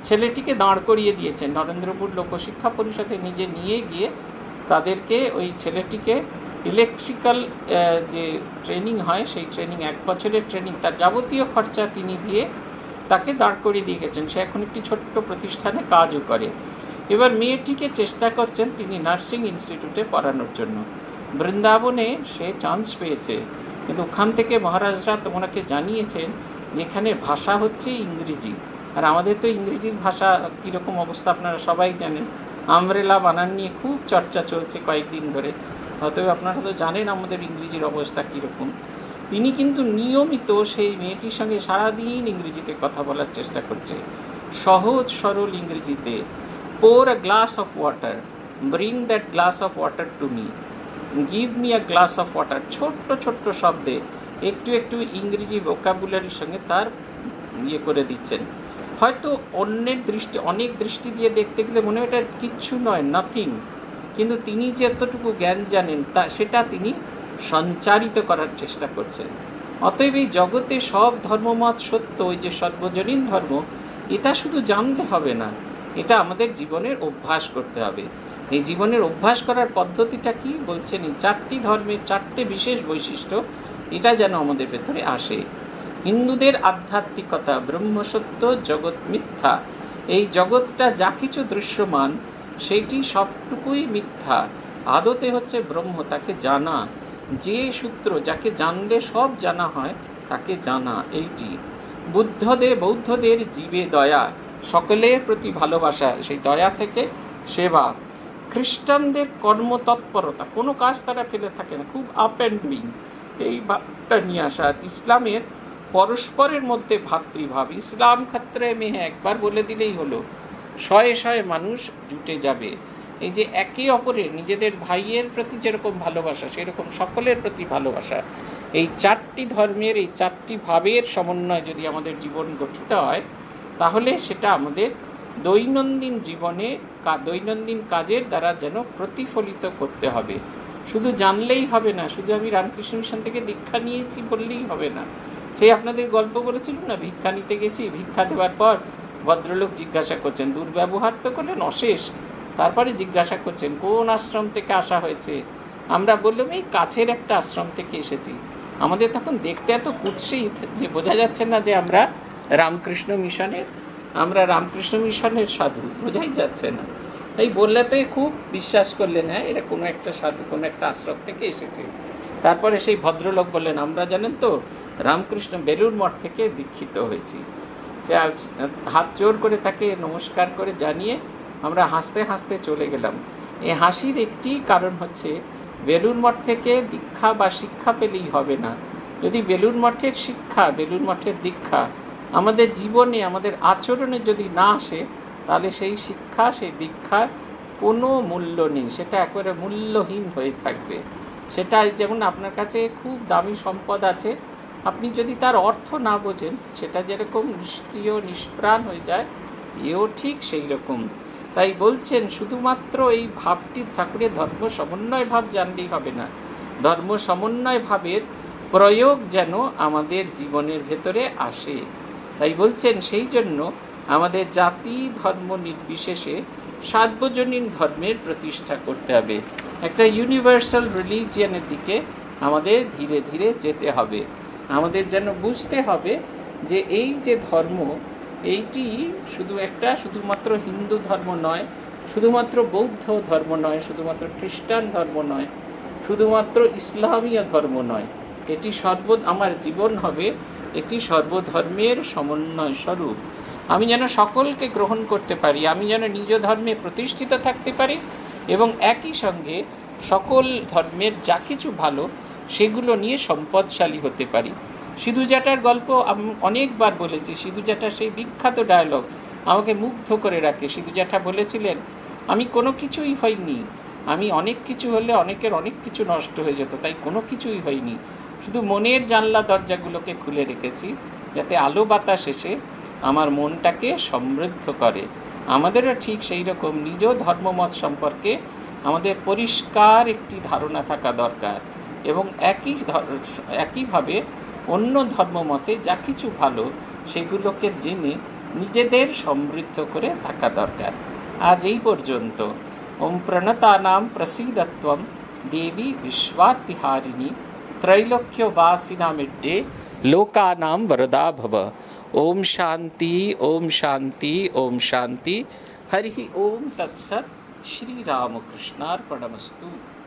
Speaker 1: ছেলেটিকে দাঁড় করিয়ে দিয়েছেন। নরেন্দ্রপুর লোকশিক্ষা পরিষদে নিজে নিয়ে গিয়ে তাদেরকে ওই ছেলেটিকে ইলেকট্রিক্যাল যে ট্রেনিং হয় সেই ট্রেনিং 1 বছরের ট্রেনিং, তার যাবতীয় খরচা তিনি দিয়ে তাকে দাঁড় করিয়ে দিয়ে গেছেন। সে এখন একটি ছোট্ট প্রতিষ্ঠানে কাজও করে। এবার মেয়েটিকে চেষ্টা করছেন তিনি নার্সিং ইনস্টিটিউটে পড়ানোর জন্য। বৃন্দাবনে সে চান্স পেয়েছে, কিন্তু ওখান থেকে মহারাজরা তোমাকে জানিয়েছেন যেখানে ভাষা হচ্ছে ইংরেজি, আর আমাদের তো ইংরেজির ভাষা কীরকম অবস্থা আপনারা সবাই জানেন। আমব্রেলা বানান নিয়ে খুব চর্চা চলছে কয়েকদিন ধরে, অতএব আপনারা তো জানেন আমাদের ইংরেজির অবস্থা কীরকম। তিনি কিন্তু নিয়মিত সেই মেয়েটির সঙ্গে সারাদিন ইংরেজিতে কথা বলার চেষ্টা করছে, সহজ সরল ইংরেজিতে। pour a glass of water, bring that glass of water to me, give me a glass of water, ছোট্ট ছোট্ট শব্দে একটু একটু ইংরেজি ভোকাবুলারির সঙ্গে তার করে দিচ্ছেন। হয়তো অন্যের দৃষ্টি, অনেক দৃষ্টি দিয়ে দেখতে গেলে মনে হয় এটা কিচ্ছু নয়, নাথিং, কিন্তু তিনি যে এতটুকু জ্ঞান জানেন তা সেটা তিনি সঞ্চারিত করার চেষ্টা করছেন। অতএব এই জগতে সব ধর্মমত সত্য, ওই যে সর্বজনীন ধর্ম, এটা শুধু জানলে হবে না, এটা আমাদের জীবনের অভ্যাস করতে হবে। এই জীবনের অভ্যাস করার পদ্ধতিটা কি বলছেন, এই 4টি ধর্মের 4টে বিশেষ বৈশিষ্ট্য, এটা যেন আমাদের ভেতরে আসে। হিন্দুদের আধ্যাত্মিকতা, ব্রহ্মসত্য, জগৎ মিথ্যা। এই জগৎটা যা কিছু দৃশ্যমান সেইটি সবটুকুই মিথ্যা, আদতে হচ্ছে ব্রহ্ম, তাকে জানা। যে সূত্র, যাকে জানলে সব জানা হয়, তাকে জানা, এইটি। বৌদ্ধদের জীবে দয়া, সকলের প্রতি ভালোবাসা, সেই দয়া থেকে সেবা। খ্রিস্টানদের কর্মতৎপরতা, কোনো কাজ তারা ফেলে থাকে না, খুব আপ অ্যান্ড ডুইং, এই ভাবটা নিয়ে আসা। ইসলামের পরস্পরের মধ্যে ভাতৃভাব, ইসলাম ক্ষেত্রে মেয়ে একবার বলে দিলেই হলো, শয়ে শয়ে মানুষ জুটে যাবে। এই যে একে অপরের, নিজেদের ভাইয়ের প্রতি যেরকম ভালোবাসা, সেরকম সকলের প্রতি ভালোবাসা, এই 4টি ধর্মের, এই 4টি ভাবের সমন্বয় যদি আমাদের জীবন গঠিত হয়, তাহলে সেটা আমাদের দৈনন্দিন জীবনে, দৈনন্দিন কাজের দ্বারা যেন প্রতিফলিত করতে হবে। শুধু জানলেই হবে না, শুধু আমি রামকৃষ্ণ মিশন থেকে দীক্ষা নিয়েছি বললেই হবে না। সেই আপনাদের গল্প বলেছিলাম না, ভিক্ষা নিতে গেছি, ভিক্ষা দেওয়ার পর ভদ্রলোক জিজ্ঞাসা করছেন, দুর্ব্যবহার তো করলেন অশেষ, তারপরে জিজ্ঞাসা করছেন কোন আশ্রম থেকে আসা হয়েছে। আমরা বললাম এই কাছের একটা আশ্রম থেকে এসেছি। আমাদের তখন দেখতে এত কুৎসিত যে বোঝা যাচ্ছে না যে আমরা রামকৃষ্ণ মিশনের সাধু, বোঝাই যাচ্ছে না। তাই বললে তো খুব বিশ্বাস করলেন, হ্যাঁ এরা কোনো একটা সাধু, কোনো একটা আশ্রম থেকে এসেছে। তারপরে সেই ভদ্রলোক বললেন, আমরা জানেন তো রামকৃষ্ণ বেলুড় মঠ থেকে দীক্ষিত হয়েছি। সে হাত জোর করে তাকে নমস্কার করে জানিয়ে আমরা হাসতে হাসতে চলে গেলাম। এই হাসির একটি কারণ হচ্ছে, বেলুড় মঠ থেকে দীক্ষা বা শিক্ষা পেলেই হবে না। যদি বেলুড় মঠের শিক্ষা, বেলুড় মঠের দীক্ষা আমাদের জীবনে, আমাদের আচরণে যদি না আসে, তাহলে সেই শিক্ষা, সেই দীক্ষার কোনো মূল্য নেই, সেটা একেবারে মূল্যহীন হয়ে থাকবে। সেটা যেমন আপনার কাছে খুব দামি সম্পদ আছে, আপনি যদি তার অর্থ না বোঝেন, সেটা যেরকম নিষ্ক্রিয় নিষ্প্রাণ হয়ে যায়, এও ঠিক সেই রকম। তাই বলছেন শুধুমাত্র এই ভাবটি, ঠাকুরের ধর্ম সমন্বয় ভাব জানলেই হবে না, ধর্ম সমন্বয় ভাবের প্রয়োগ যেন আমাদের জীবনের ভেতরে আসে। তাই বলছেন সেই জন্য আমাদের জাতি ধর্ম নির্বিশেষে সার্বজনীন ধর্মের প্রতিষ্ঠা করতে হবে। একটা ইউনিভার্সাল রিলিজিয়ানের দিকে আমাদের ধীরে ধীরে যেতে হবে। আমাদের যেন বুঝতে হবে যে এই যে ধর্ম, এইটি শুধুমাত্র হিন্দু ধর্ম নয়, শুধুমাত্র বৌদ্ধ ধর্ম নয়, শুধুমাত্র খ্রিস্টান ধর্ম নয়, শুধুমাত্র ইসলামীয় ধর্ম নয়, এটি আমার জীবন হবে একটি সর্বধর্মের সমন্বয় স্বরূপ। আমি যেন সকলকে গ্রহণ করতে পারি, আমি যেন নিজ ধর্মে প্রতিষ্ঠিত থাকতে পারি, এবং একই সঙ্গে সকল ধর্মের যা কিছু ভালো সেগুলো নিয়ে সম্পদশালী হতে পারি। সিধু জাটার গল্প আমি অনেকবার বলেছি। সিধু জাটার সেই বিখ্যাত ডায়লগ আমাকে মুগ্ধ করে রাখে। সিধু জাটা বলেছিলেন, আমি কোনো কিছুই হইনি, আমি অনেক কিছু হলে অনেকের অনেক কিছু নষ্ট হয়ে যেত, তাই কোনো কিছুই হয়নি, শুধু মনের জানলা দরজাগুলোকে খুলে রেখেছি যাতে আলো বাতাস এসে আমার মনটাকে সমৃদ্ধ করে। আমাদেরও ঠিক সেই রকম নিজ ধর্মমত সম্পর্কে আমাদের পরিষ্কার একটি ধারণা থাকা দরকার, এবং একইভাবে অন্য ধর্মমতে যা কিছু ভালো সেগুলোকে জেনে নিজেদের সমৃদ্ধ করে থাকা দরকার। আজ এই পর্যন্ত। ওম প্রণতানাম প্রসীদত্বম দেবী বিশ্বাতিহারিণী त्रैलोक्यवासिनामिड्डे लोकानां वरदा भव। ओम शांति ओम शांति ओम शांति। हरि ओम तत्सत्। श्री रामकृष्णार्पणमस्तु।